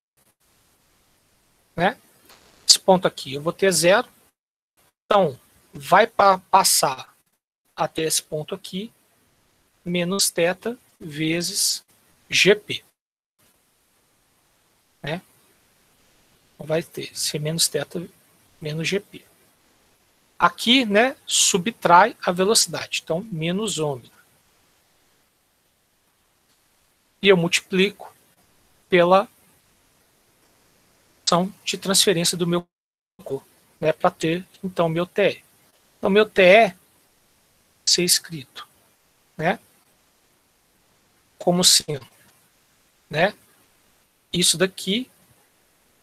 Né? Esse ponto aqui, eu vou ter zero. Então, vai pa passar até esse ponto aqui, menos θ vezes Gp. Né? Então, vai ter ser menos θ menos Gp. Aqui, né, subtrai a velocidade. Então, menos ômega. E eu multiplico pela função de transferência do meu corpo, né, para ter, então, meu T E. Então, meu T E vai ser escrito, né, como sendo, né, isso daqui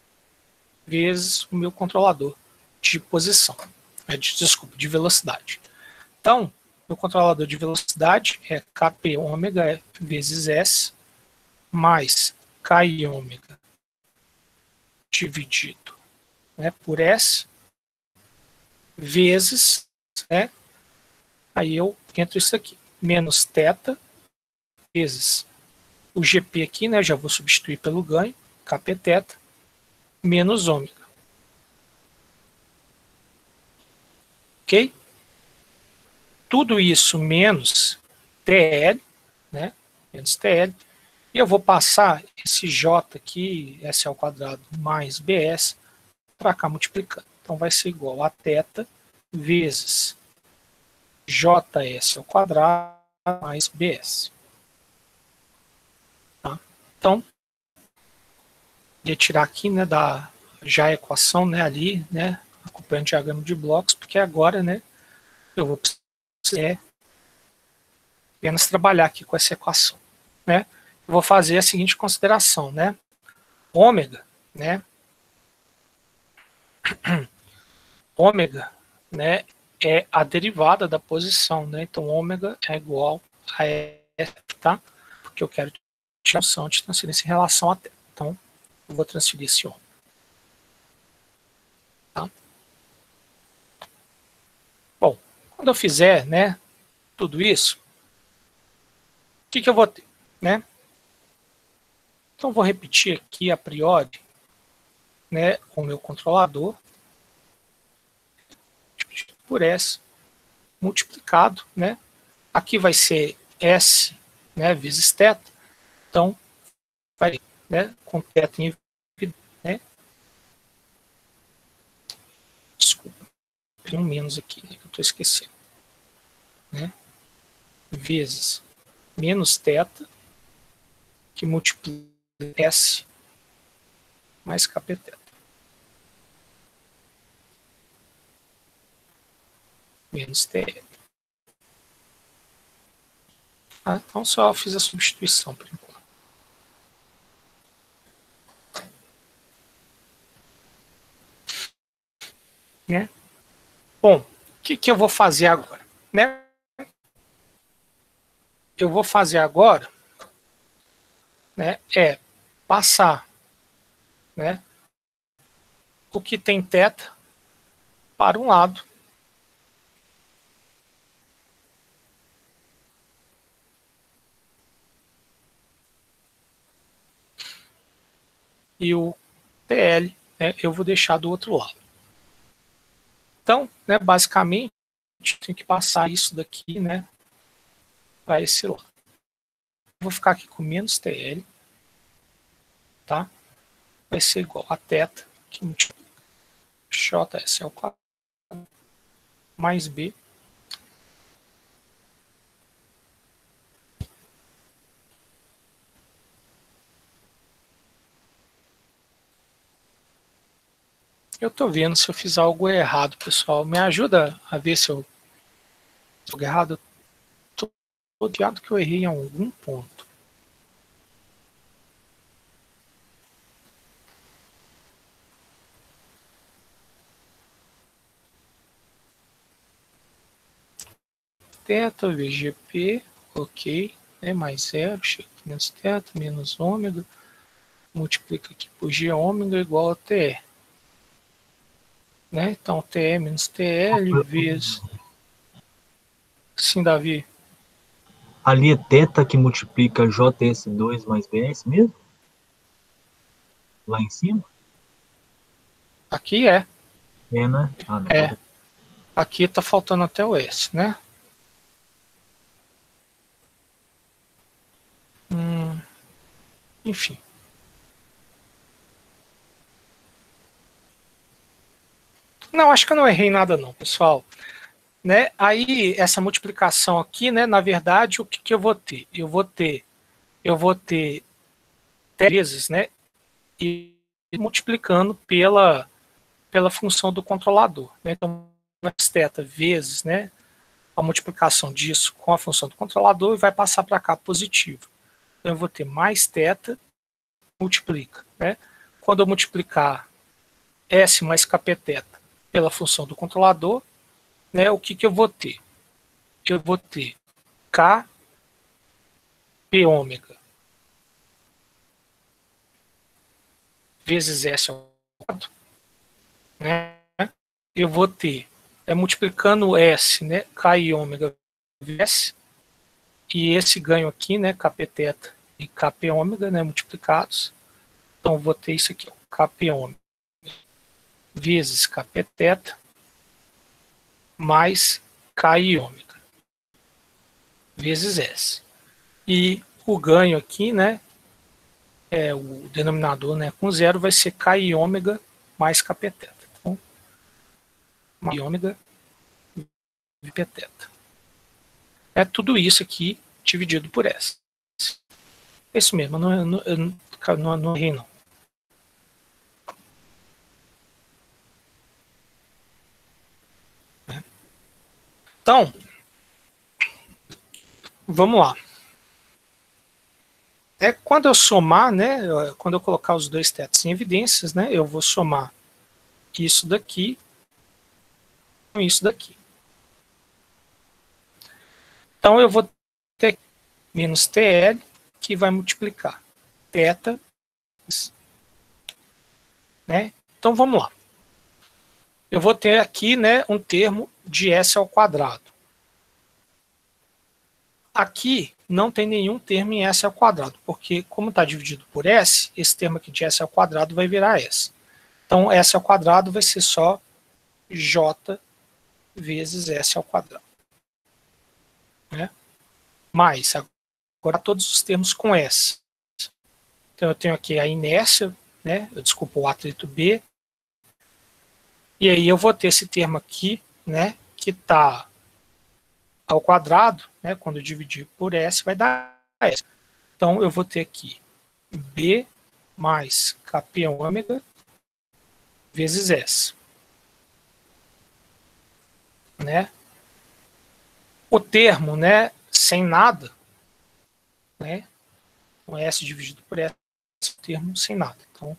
vezes o meu controlador de posição, né, de, desculpa, de velocidade. Então, o controlador de velocidade é Kp ômega vezes S mais K ômega dividido, né, por S vezes, né, aí eu entro isso aqui, menos θ vezes o G P aqui, né, já vou substituir pelo ganho, Kpθ, menos ômega. Ok? Tudo isso menos T L, né, menos T L, e eu vou passar esse J aqui, S ao quadrado, mais B S, para cá multiplicando. Então vai ser igual a θ vezes Js ao quadrado mais Bs. Tá? Então, vou tirar aqui, né, da já a equação, né, ali, né, acompanhando o diagrama de blocos, porque agora, né, eu vou precisar apenas trabalhar aqui com essa equação, né? Eu vou fazer a seguinte consideração, né? Ômega, né? Ômega, né, é a derivada da posição, né? Então, ômega é igual a F, tá? Porque eu quero tirar a função de transferência em relação a θ. Então, eu vou transferir esse ômega. Tá? Bom, quando eu fizer, né, tudo isso, o que, que eu vou ter, né? Então, eu vou repetir aqui a priori, né, o meu controlador por S multiplicado, né? Aqui vai ser S, né, vezes θ. Então, vai, né, com θ em evidência, né? Desculpa, tem um menos aqui, né, que eu estou esquecendo, né? Vezes menos θ, que multiplica S mais Kpθ. Menos T L. Ah, então só fiz a substituição por enquanto. Né? Bom, o que, que eu vou fazer agora? Né? Eu vou fazer agora, né, é passar, né, o que tem θ para um lado e o T L, né, eu vou deixar do outro lado. Então, né, basicamente, tem que passar isso daqui, né, para esse lado. Vou ficar aqui com menos T L, tá? Vai ser igual a θ, que multiplica Js ao quadrado mais B eu estou vendo se eu fiz algo errado, pessoal. Me ajuda a ver se eu estou errado. Estou odiado que eu errei em algum ponto. Θ vezes G P, ok, é mais zero, menos θ, menos ômega, multiplica aqui por G ômega igual a T E. Né? Então, T E menos T L vezes... Sim, Davi. Ali é θ que multiplica J S dois mais B S mesmo? Lá em cima? Aqui é. É, né? Ah, não. É. Aqui está faltando até o S, né? Hum, enfim. Não, acho que eu não errei nada não, pessoal. Né? Aí, essa multiplicação aqui, né, na verdade, o que, que eu vou ter? Eu vou ter, eu vou ter vezes, né, e multiplicando pela, pela função do controlador. Né? Então, θ vezes, né, a multiplicação disso com a função do controlador e vai passar para cá positivo. Então, eu vou ter mais θ, multiplica. Né? Quando eu multiplicar S mais Kpθ pela função do controlador, né, o que, que eu vou ter? eu vou ter K P ômega vezes S ao quadrado, né? Eu vou ter, é multiplicando S, né? K e ômega vezes S, e esse ganho aqui, né? Kp teta e Kp ômega, né? Multiplicados. Então, eu vou ter isso aqui, ó, Kp ômega vezes Kp teta mais K ômega vezes S. E o ganho aqui, né? É, o denominador, né, com zero vai ser K ômega mais Kp teta. Então, K ômega Kp teta. É tudo isso aqui dividido por S. É isso mesmo, eu não, eu não, eu não, não errei não. Então, vamos lá. É, quando eu somar, né, quando eu colocar os dois tetos em evidências, né, eu vou somar isso daqui com isso daqui. Então, eu vou ter menos T L, que vai multiplicar teta, né? Então, vamos lá. Eu vou ter aqui, né, um termo de S ao quadrado. Aqui não tem nenhum termo em S ao quadrado, porque como está dividido por S, esse termo aqui de S ao quadrado vai virar S. Então, S ao quadrado vai ser só J vezes S ao quadrado. Né? Mas, agora todos os termos com S. Então, eu tenho aqui a inércia, né? Eu desculpa, o atrito B. E aí eu vou ter esse termo aqui, né? Que está ao quadrado, né? Quando eu dividir por S, vai dar S. Então, eu vou ter aqui B mais Kp ômega vezes S. Né? O termo, né, sem nada, né, com S dividido por S, o termo sem nada. Então,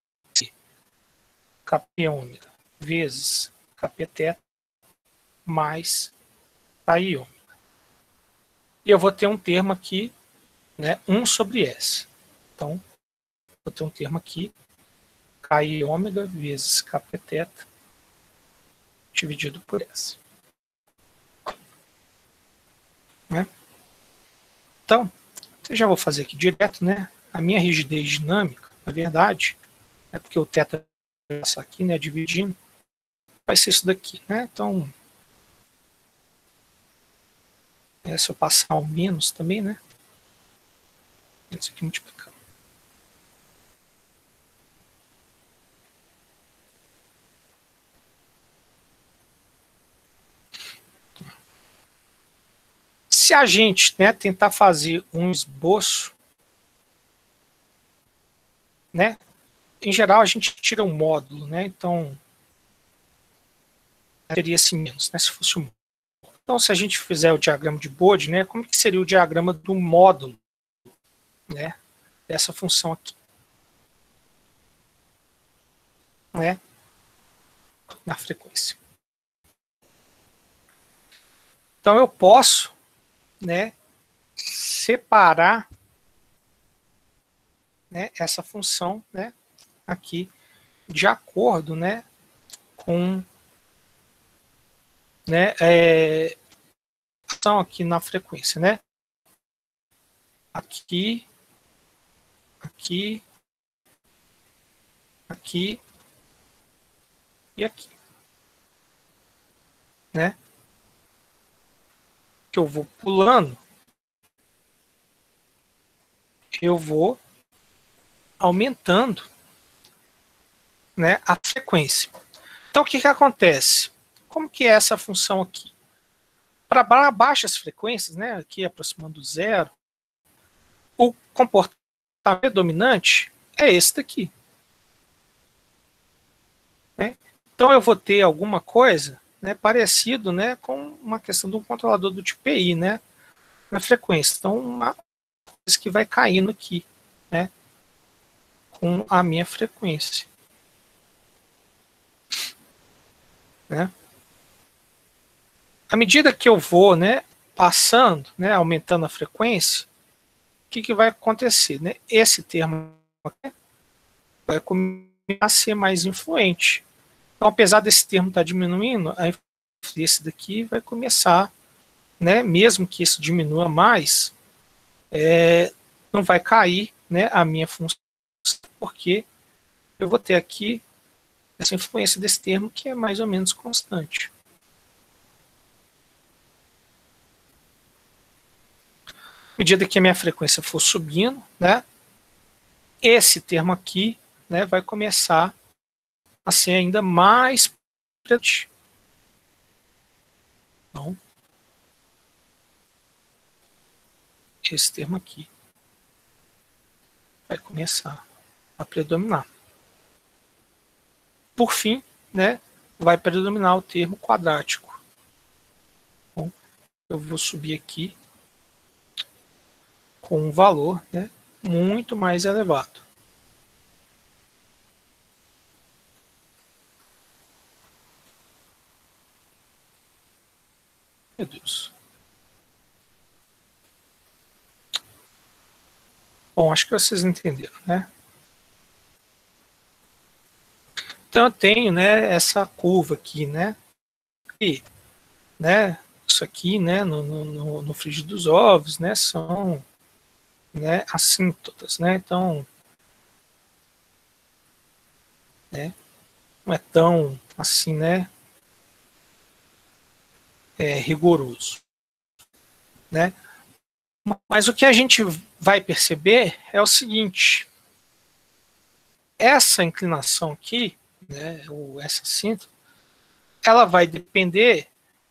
Kp ômega vezes Kp teta mais K ômega. E eu vou ter um termo aqui, né, um sobre S. Então, vou ter um termo aqui, K ômega vezes Kp teta dividido por S. Né? Então, eu já vou fazer aqui direto, né? A minha rigidez dinâmica, na verdade, é porque o teta passa aqui, né, dividindo, vai ser isso daqui, né? Então, é, se eu passar ao menos também, né? Isso aqui multiplicando. Se a gente, né, tentar fazer um esboço, né, em geral a gente tira um módulo, né, então seria assim menos, né, se fosse um módulo. Então, se a gente fizer o diagrama de Bode, né, como que seria o diagrama do módulo, né, dessa função aqui, né, na frequência. Então, eu posso, né, separar, né, essa função, né, aqui de acordo, né, com, né, é, ação aqui na frequência, né, aqui, aqui, aqui e aqui, né, que eu vou pulando, eu vou aumentando, né, a frequência. Então, o que que acontece? Como que é essa função aqui? Para baixas frequências, né, aqui aproximando do zero, o comportamento dominante é esse daqui. Né? Então, eu vou ter alguma coisa, né, parecido, né, com uma questão de um controlador do tipo P I, né, na frequência. Então, uma coisa que vai caindo aqui, né, com a minha frequência. Né? À medida que eu vou, né, passando, né, aumentando a frequência, o que, que vai acontecer? Né? Esse termo aqui vai começar a ser mais influente. Então, apesar desse termo estar diminuindo, a influência desse daqui vai começar, né, mesmo que isso diminua mais, é, não vai cair, né, a minha função, porque eu vou ter aqui essa influência desse termo que é mais ou menos constante. À medida que a minha frequência for subindo, né, esse termo aqui, né, vai começar a ser ainda mais presente. Então, esse termo aqui vai começar a predominar. Por fim, né, vai predominar o termo quadrático. Então, eu vou subir aqui com um valor, né, muito mais elevado. Meu Deus. Bom, acho que vocês entenderam, né? Então eu tenho, né, essa curva aqui, né? E, né, isso aqui, né, no, no, no frigir dos ovos, né, são, né, assíntotas, né? Então, né, não é tão assim, né, é, rigoroso, né? Mas o que a gente vai perceber é o seguinte: essa inclinação aqui, né, ou essa assíntota, ela vai depender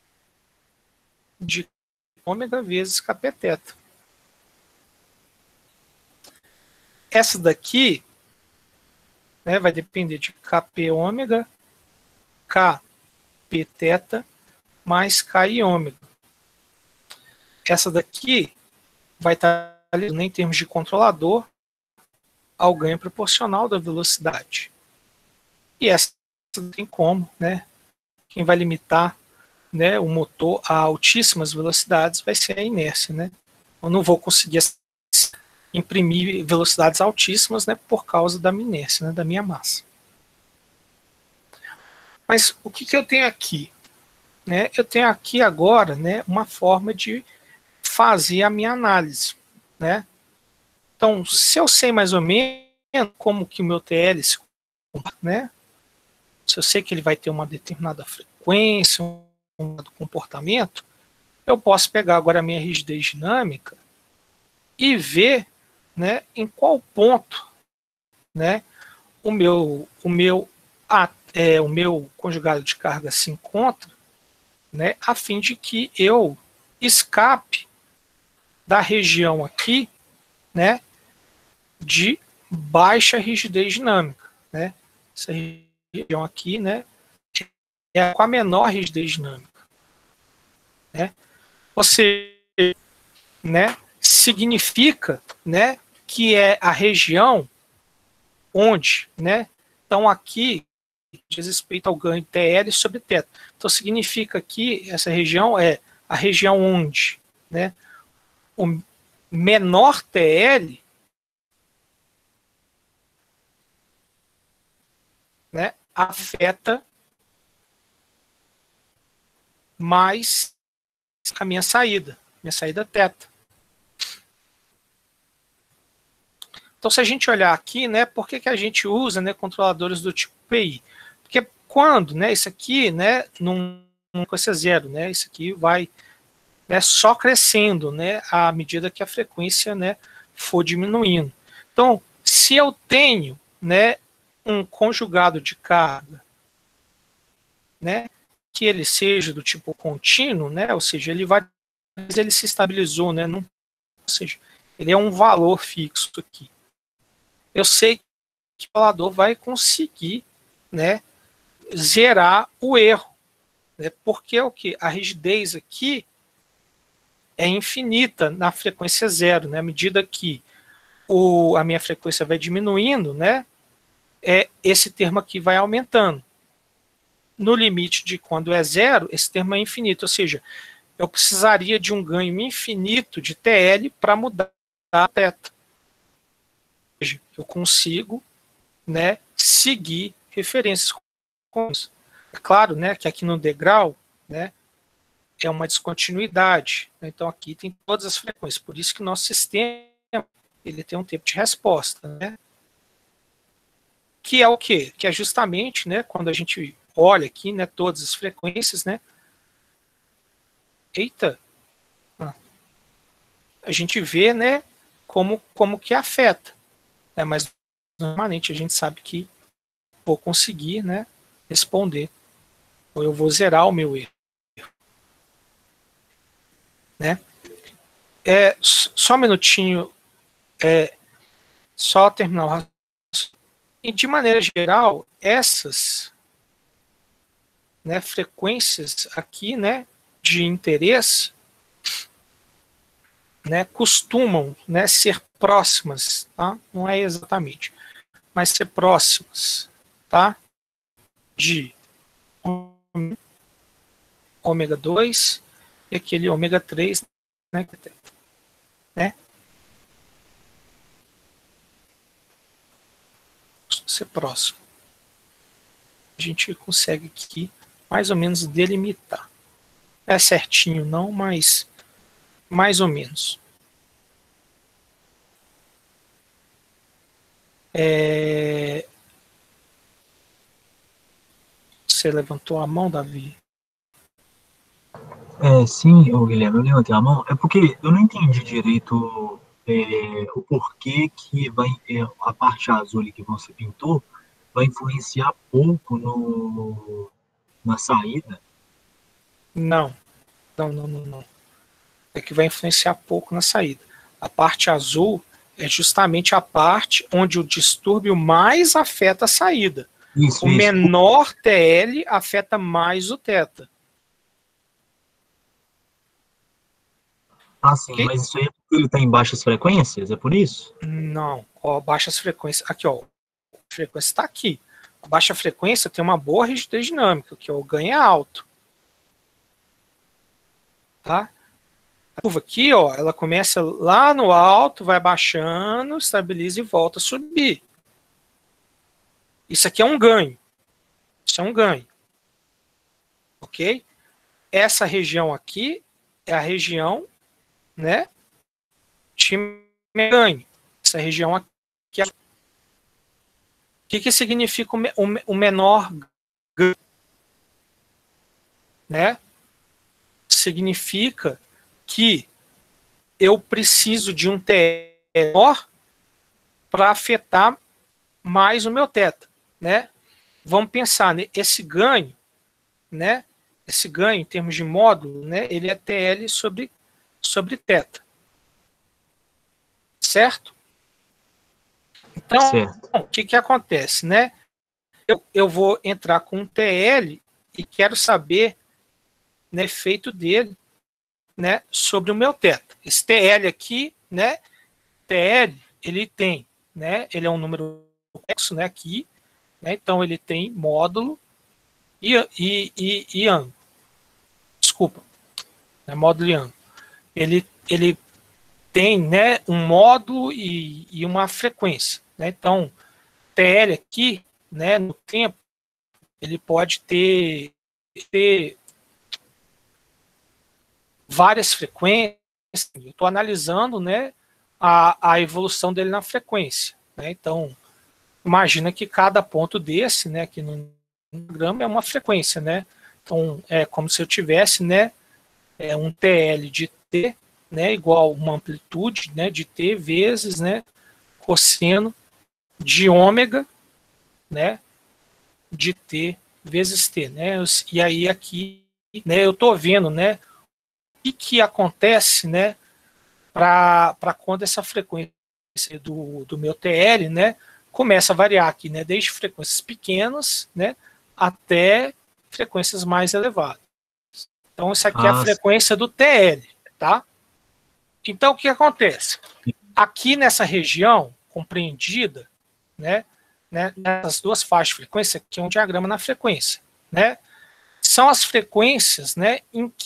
de ômega vezes kpθ. Essa daqui, né, vai depender de kp ômega, kpθ mais k ômega. Essa daqui vai estar ali, né, em termos de controlador, ao ganho proporcional da velocidade. E essa não tem como, né? Quem vai limitar, né, o motor a altíssimas velocidades vai ser a inércia, né? Eu não vou conseguir imprimir velocidades altíssimas, né, por causa da minha inércia, né, da minha massa. Mas o que, que eu tenho aqui? Né? Eu tenho aqui agora, né, uma forma de fazer a minha análise, né? Então, se eu sei mais ou menos como que o meu T L se comporta, né? Se eu sei que ele vai ter uma determinada frequência, um comportamento, eu posso pegar agora a minha rigidez dinâmica e ver, né, em qual ponto, né, o meu, o meu, a, é, o meu conjugado de carga se encontra, né, a fim de que eu escape da região aqui, né, de baixa rigidez dinâmica, né? Essa região aqui, né, é com a menor rigidez dinâmica, né? Ou seja, né, significa, né, que é a região onde, né, então aqui diz respeito ao ganho T L sobre θ. Então significa que essa região é a região onde, né, o menor T L, né, afeta mais a minha saída, minha saída θ. Então, se a gente olhar aqui, né, por que, que a gente usa, né, controladores do tipo P I? Porque quando, né, isso aqui, né, não vai ser zero, né, isso aqui vai, né, só crescendo, né, à medida que a frequência, né, for diminuindo. Então, se eu tenho, né, um conjugado de carga, né, que ele seja do tipo contínuo, né, ou seja, ele vai, ele se estabilizou, né, num, ou seja, ele é um valor fixo aqui. Eu sei que o controlador vai conseguir, né, zerar o erro, né, porque o que a rigidez aqui é infinita na frequência zero, né, à medida que o, a minha frequência vai diminuindo, né, é, esse termo aqui vai aumentando. No limite de quando é zero, esse termo é infinito, ou seja, eu precisaria de um ganho infinito de T L para mudar a teta. Eu consigo, né, seguir referências com isso. É claro, né, que aqui no degrau, né, é uma descontinuidade. Então aqui tem todas as frequências. Por isso que o nosso sistema ele tem um tempo de resposta, né? Que é o quê? Que é justamente, né, quando a gente olha aqui, né, todas as frequências, né? Eita! A gente vê, né, como, como que afeta. Né, mas normalmente a gente sabe que vou conseguir, né, responder. Ou eu vou zerar o meu erro. Né? É, só um minutinho, é, só terminar o raciocínio. E de maneira geral, essas, né, frequências aqui, né, de interesse, né, costumam, né, ser próximas, tá? Não é exatamente, mas ser próximas, tá? De ômega dois e aquele ômega três, né, né? Ser próximo. A gente consegue aqui mais ou menos delimitar. Não é certinho não, mas mais ou menos. É... Você levantou a mão, Davi? É, sim, ô Guilherme, eu levantei a mão. É porque eu não entendi direito é, o porquê que vai, é, a parte azul ali que você pintou vai influenciar pouco no, na saída. Não, não, não, não, não. É que vai influenciar pouco na saída. A parte azul é justamente a parte onde o distúrbio mais afeta a saída. Isso, O isso. menor T L afeta mais o teta. Ah, sim, Okay? mas isso aí é porque ele está em baixas frequências, é por isso? Não, ó, baixas frequências. Aqui, ó, a frequência está aqui. A baixa frequência tem uma boa rigidez dinâmica, que o ganho é alto. Tá? A curva aqui, ó, ela começa lá no alto, vai baixando, estabiliza e volta a subir. Isso aqui é um ganho. Isso é um ganho. Ok? Essa região aqui é a região, né, de ganho. Essa região aqui é... O que, que significa o menor ganho? Né? Significa que eu preciso de um T L menor para afetar mais o meu teta, né? Vamos pensar, né? Esse ganho, né? Esse ganho em termos de módulo, né? Ele é T L sobre sobre teta, certo? Então, Certo. o que que acontece, né? Eu, eu vou entrar com um T L e quero saber, né, efeito dele, né, sobre o meu teta. Esse T L aqui, né? T L, ele tem, né? Ele é um número complexo, né? Aqui, né? Então ele tem módulo e e, e, e ângulo. Desculpa, né, módulo e ângulo. Ele ele tem, né? Um módulo e, e uma frequência, né? Então T L aqui, né? No tempo, ele pode ter ter várias frequências. Eu estou analisando, né, a, a evolução dele na frequência. Né? Então, imagina que cada ponto desse, né, aqui no diagrama, é uma frequência. Né? Então, é como se eu tivesse, né, é um T L de T, né, igual uma amplitude, né, de T vezes, né, cosseno de ômega, né, de T vezes T. Né? E aí aqui, né, eu estou vendo, né, o que, que acontece, né, para quando essa frequência do, do meu T L, né, começa a variar aqui, né, desde frequências pequenas, né, até frequências mais elevadas. Então, isso aqui é a Ah, frequência do T L, tá? Então, o que acontece? Aqui nessa região compreendida, né, né, nessas duas faixas de frequência, que é um diagrama na frequência, né, são as frequências, né, em que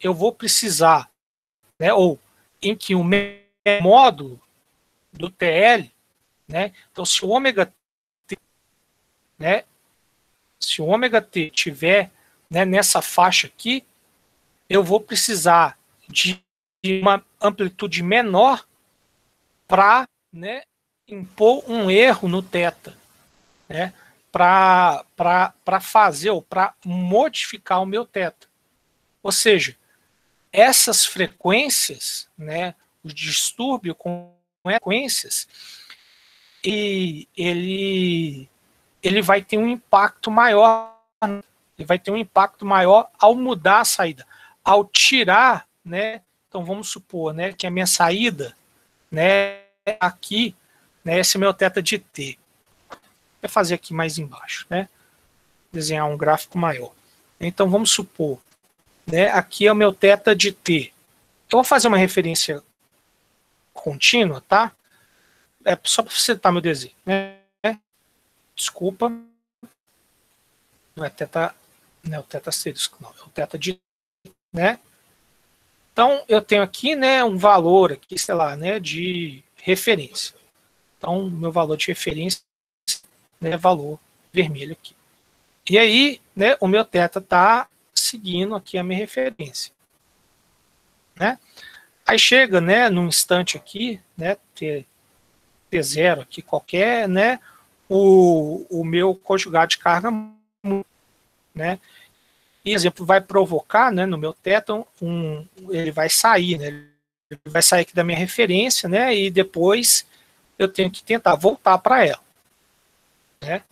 eu vou precisar, né, ou em que o módulo do T L, né, então se o ômega T, né, se o ômega T tiver, né, nessa faixa aqui, eu vou precisar de uma amplitude menor para, né, impor um erro no θ, né, para fazer ou para modificar o meu θ. Ou seja, essas frequências, né, o distúrbio com frequências, e ele, ele vai ter um impacto maior, ele vai ter um impacto maior ao mudar a saída, ao tirar, né, então vamos supor, né, que a minha saída, né, aqui, né, esse é meu θ de T. Vou fazer aqui mais embaixo, né, desenhar um gráfico maior. Então vamos supor, né, aqui é o meu θ de T. Eu vou fazer uma referência contínua, tá? É só para citar meu desenho, né? Desculpa. Não é θ, não é o θ asterisco, não. É o θ de, né? Então eu tenho aqui, né, um valor aqui, sei lá, né, de referência. Então meu valor de referência, né, valor vermelho aqui. E aí, né, o meu θ está seguindo aqui a minha referência, né? Aí chega, né, num instante aqui, né, T, T zero aqui qualquer, né, o, o meu conjugado de carga, né, e exemplo vai provocar, né, no meu θ, um, ele vai sair, né, ele vai sair aqui da minha referência, né, e depois eu tenho que tentar voltar para ela, né.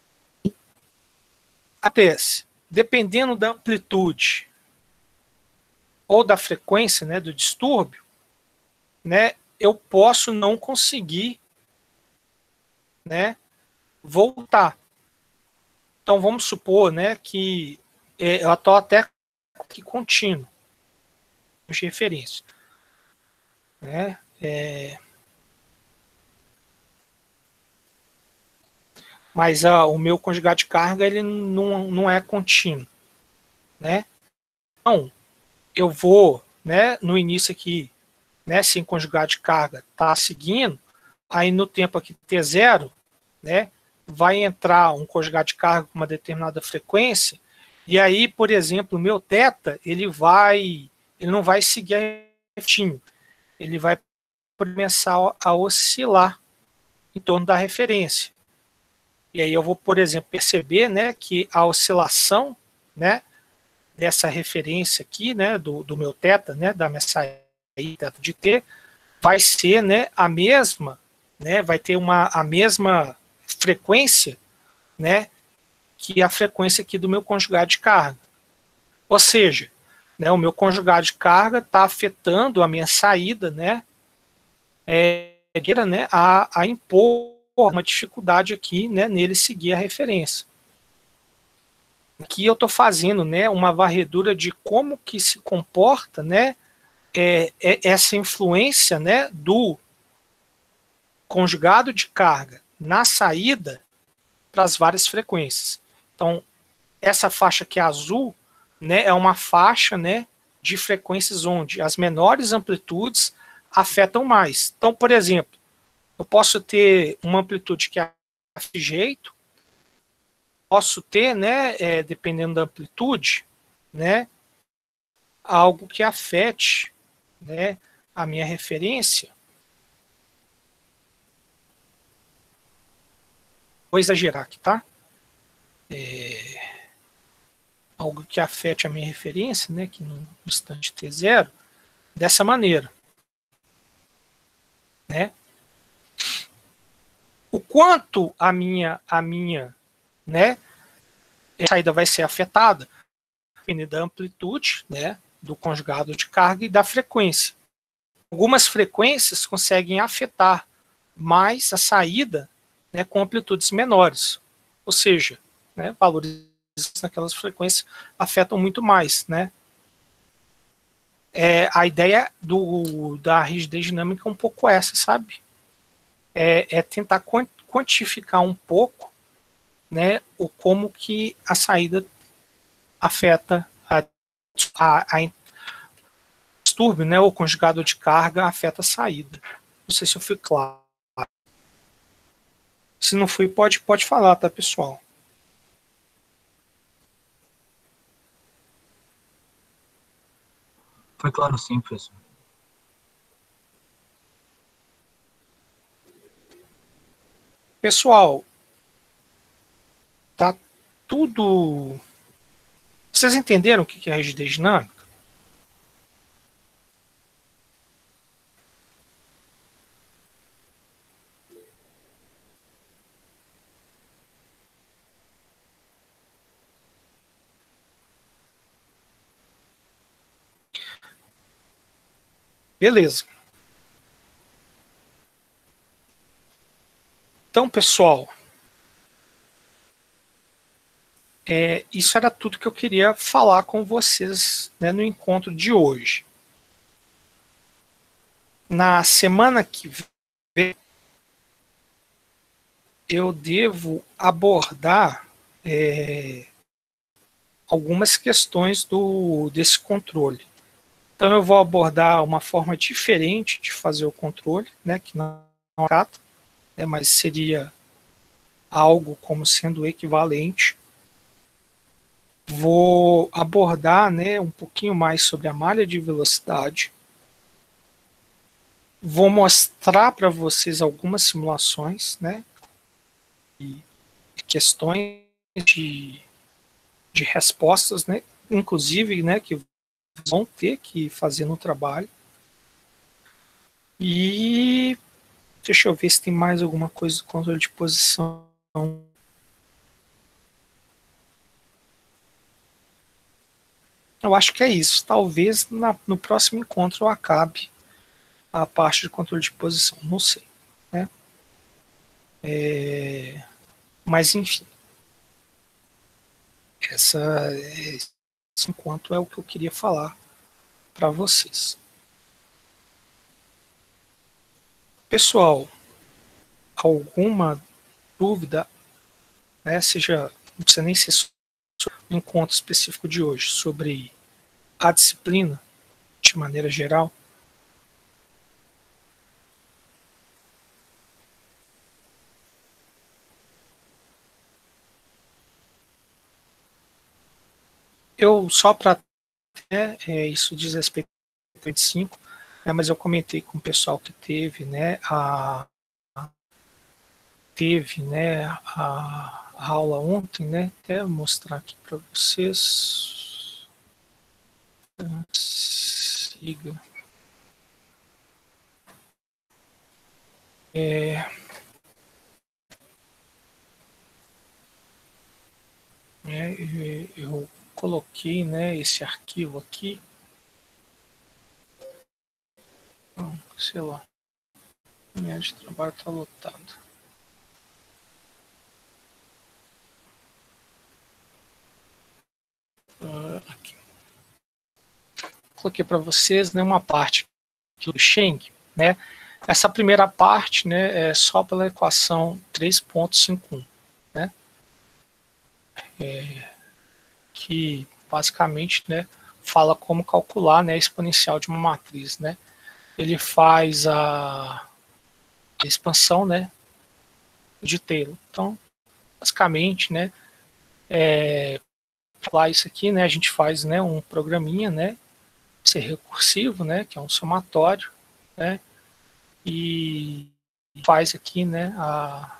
Acontece, dependendo da amplitude ou da frequência, né, do distúrbio, né, eu posso não conseguir, né, voltar. Então vamos supor, né, que é, eu estou até aqui contínuo de referência, né, é, mas ah, o meu conjugado de carga ele não, não é contínuo, né? Então eu vou, né, no início aqui, né, sem conjugado de carga, tá seguindo, aí no tempo aqui T zero, né, vai entrar um conjugado de carga com uma determinada frequência, e aí, por exemplo, o meu θ, ele vai, ele não vai seguir retinho, ele vai começar a oscilar em torno da referência. E aí eu vou, por exemplo, perceber, né, que a oscilação, né, dessa referência aqui, né, do, do meu θ, né, da minha saída θ de T, vai ser, né, a mesma, né, vai ter uma, a mesma frequência, né, que a frequência aqui do meu conjugado de carga. Ou seja, né, o meu conjugado de carga está afetando a minha saída, né, é, né, a, a impor uma dificuldade aqui, né, nele seguir a referência. Aqui eu estou fazendo, né, uma varredura de como que se comporta, né, é, é essa influência, né, do conjugado de carga na saída para as várias frequências. Então, essa faixa aqui azul, né, é uma faixa, né, de frequências onde as menores amplitudes afetam mais. Então, por exemplo, eu posso ter uma amplitude que é desse jeito, posso ter, né, é, dependendo da amplitude, né, algo que afete, né, a minha referência. Vou exagerar aqui, tá? É, algo que afete a minha referência, né, que no instante T zero, dessa maneira, né? O quanto a minha, a minha, né, a saída vai ser afetada, dependendo da amplitude, né, do conjugado de carga e da frequência. Algumas frequências conseguem afetar mais a saída, né, com amplitudes menores, ou seja, né, valores naquelas frequências afetam muito mais, né. É, a ideia do, da rigidez dinâmica é um pouco essa, sabe? É, é tentar quantificar um pouco, né, o como que a saída afeta a, a, a, distúrbio, né, ou conjugado de carga afeta a saída. Não sei se eu fui claro. Se não fui, pode, pode falar, tá, pessoal? Foi claro sim, professor. Pessoal, tá tudo... Vocês entenderam o que é rigidez dinâmica? Beleza. Então, pessoal, é, isso era tudo que eu queria falar com vocês, né, no encontro de hoje. Na semana que vem, eu devo abordar é, algumas questões do, desse controle. Então, eu vou abordar uma forma diferente de fazer o controle, né, que não é cata, né, mas seria algo como sendo equivalente. Vou abordar, né, um pouquinho mais sobre a malha de velocidade. Vou mostrar para vocês algumas simulações, né, e questões de, de respostas, né, inclusive, né, que vão ter que fazer no trabalho. E deixa eu ver se tem mais alguma coisa do controle de posição. Eu acho que é isso. Talvez na, no próximo encontro eu acabe a parte de controle de posição. Não sei. Né? É, mas, enfim. Essa, esse enquanto é o que eu queria falar para vocês. Pessoal, alguma dúvida, né, seja, não precisa nem ser um encontro específico de hoje, sobre a disciplina, de maneira geral? Eu, só para, né, é, isso diz respeito ao vinte e cinco, né, mas eu comentei com o pessoal que teve, né, a, teve, né, a, a aula ontem, né, até mostrar aqui para vocês. Siga. É, é, eu coloquei, né, esse arquivo aqui. Sei lá. Minha área de trabalho está lotada. Uh, aqui. Coloquei para vocês, né, uma parte do Cheng, né? Essa primeira parte, né, é só pela equação três ponto cinquenta e um, né? É, que basicamente, né, fala como calcular, né, a exponencial de uma matriz, né? Ele faz a, a expansão, né, de Taylor. Então, basicamente, né, é, falar isso aqui, né, a gente faz, né, um programinha, né, ser recursivo, né, que é um somatório, né, e faz aqui, né, a,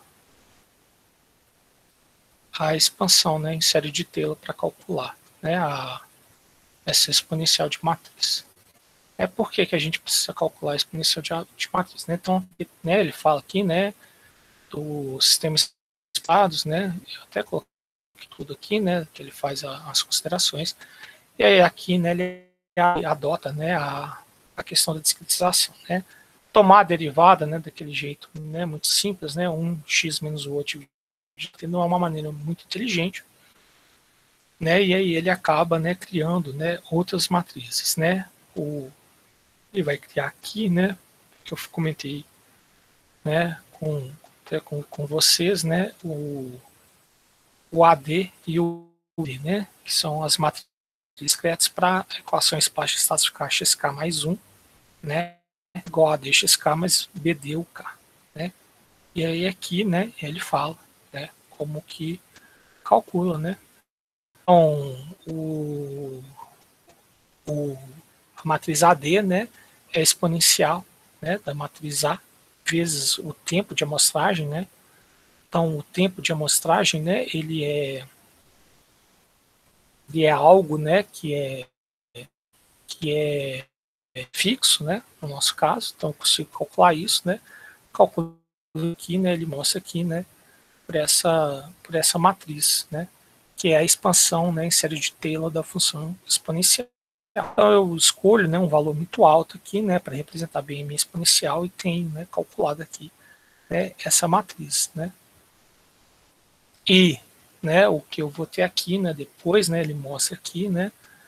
a expansão, né, em série de Taylor para calcular, né, a, essa exponencial de matriz. É por que que a gente precisa calcular a exponencial de, de matriz, né? Então, né, ele fala aqui, né, do sistema estados, né, eu até coloquei tudo aqui, né, que ele faz a, as considerações, e aí aqui, né, ele adota, né, a, a questão da discretização, né, tomar a derivada, né, daquele jeito, né, muito simples, né, um x menos o outro, não é uma maneira muito inteligente, né, e aí ele acaba, né, criando, né, outras matrizes, né, o, ele vai criar aqui, né, que eu comentei, né, com, com, com vocês, né, o, o A D e o D, né, que são as matrizes discretos para a equação espaço estática xk mais um, né, igual a d xk mais b d u k, né? E aí aqui, né, ele fala, né, como que calcula, né? Então, o, o, a matriz A D, né, é exponencial, né, da matriz A vezes o tempo de amostragem, né? Então, o tempo de amostragem, né, ele é ele é algo, né, que é que é, é fixo, né, no nosso caso. Então, eu consigo calcular isso, né? Calculo aqui, né, ele mostra aqui, né, por essa por essa matriz, né, que é a expansão, né, em série de Taylor da função exponencial. Então, eu escolho, né, um valor muito alto aqui, né, para representar bem a minha exponencial e tenho, né, calculado aqui, né, essa matriz, né. E, né, o que eu vou ter aqui, né, depois, né, ele mostra aqui, né,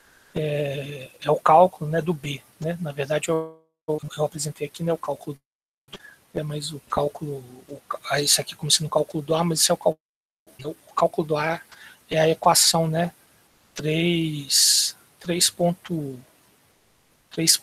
é, é o cálculo, né, do B, né. Na verdade, eu, eu apresentei aqui, né, o cálculo, é, mas o cálculo, o, isso aqui como sendo o cálculo do A, mas isso é o cálculo, o cálculo do A é a equação, né, três ponto um, três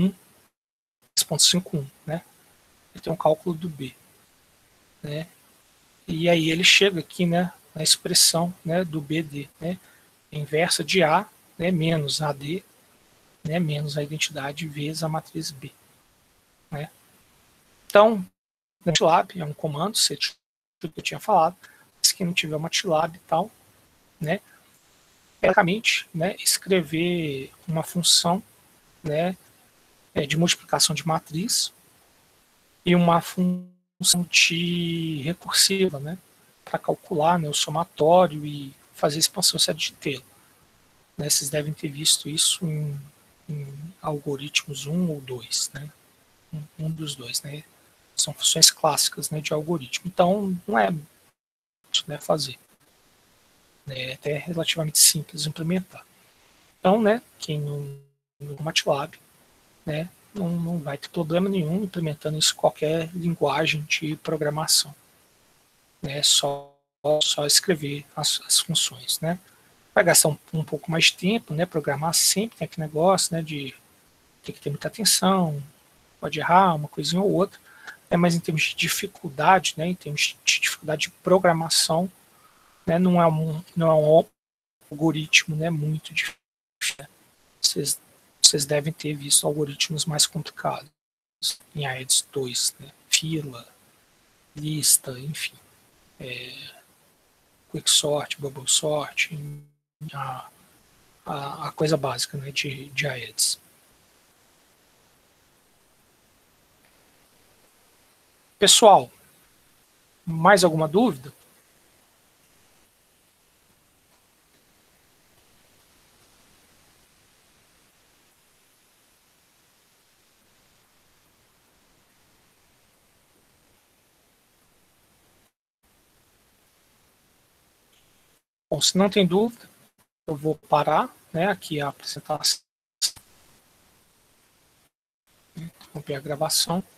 ponto cinquenta e um, né. Ele tem um cálculo do B, né. E aí ele chega aqui, né, na expressão, né, do B D, né, inversa de A, né, menos A D, né, menos a identidade vezes a matriz B, né. Então, MATLAB é um comando, você que eu tinha falado, se quem não tiver o MATLAB e tal, né, basicamente, né, escrever uma função, né, de multiplicação de matriz e uma função de recursiva, né, para calcular, né, o somatório e fazer expansão série de Taylor. Né, vocês devem ter visto isso em, em algoritmos um ou dois, né, um, um dos dois, né, são funções clássicas, né, de algoritmo. Então, não é, né, fazer, né, é até relativamente simples de implementar. Então, né, quem não no MATLAB, né, não, não vai ter problema nenhum implementando isso em qualquer linguagem de programação. É só, só escrever as, as funções, né. Vai gastar um, um pouco mais de tempo, né, programar sempre tem aquele negócio, né, de ter que ter muita atenção, pode errar uma coisinha ou outra, né, mas em termos de dificuldade, né, em termos de dificuldade de programação, né, não é um, não é um algoritmo, né, muito difícil. Né. Vocês, vocês devem ter visto algoritmos mais complicados em A E D S dois, né, fila, lista, enfim, é, quicksort, bubble sort, a, a, a coisa básica, né, de, de A E D S. Pessoal, mais alguma dúvida? Bom, se não tem dúvida, eu vou parar, né, aqui a apresentação, interromper a gravação.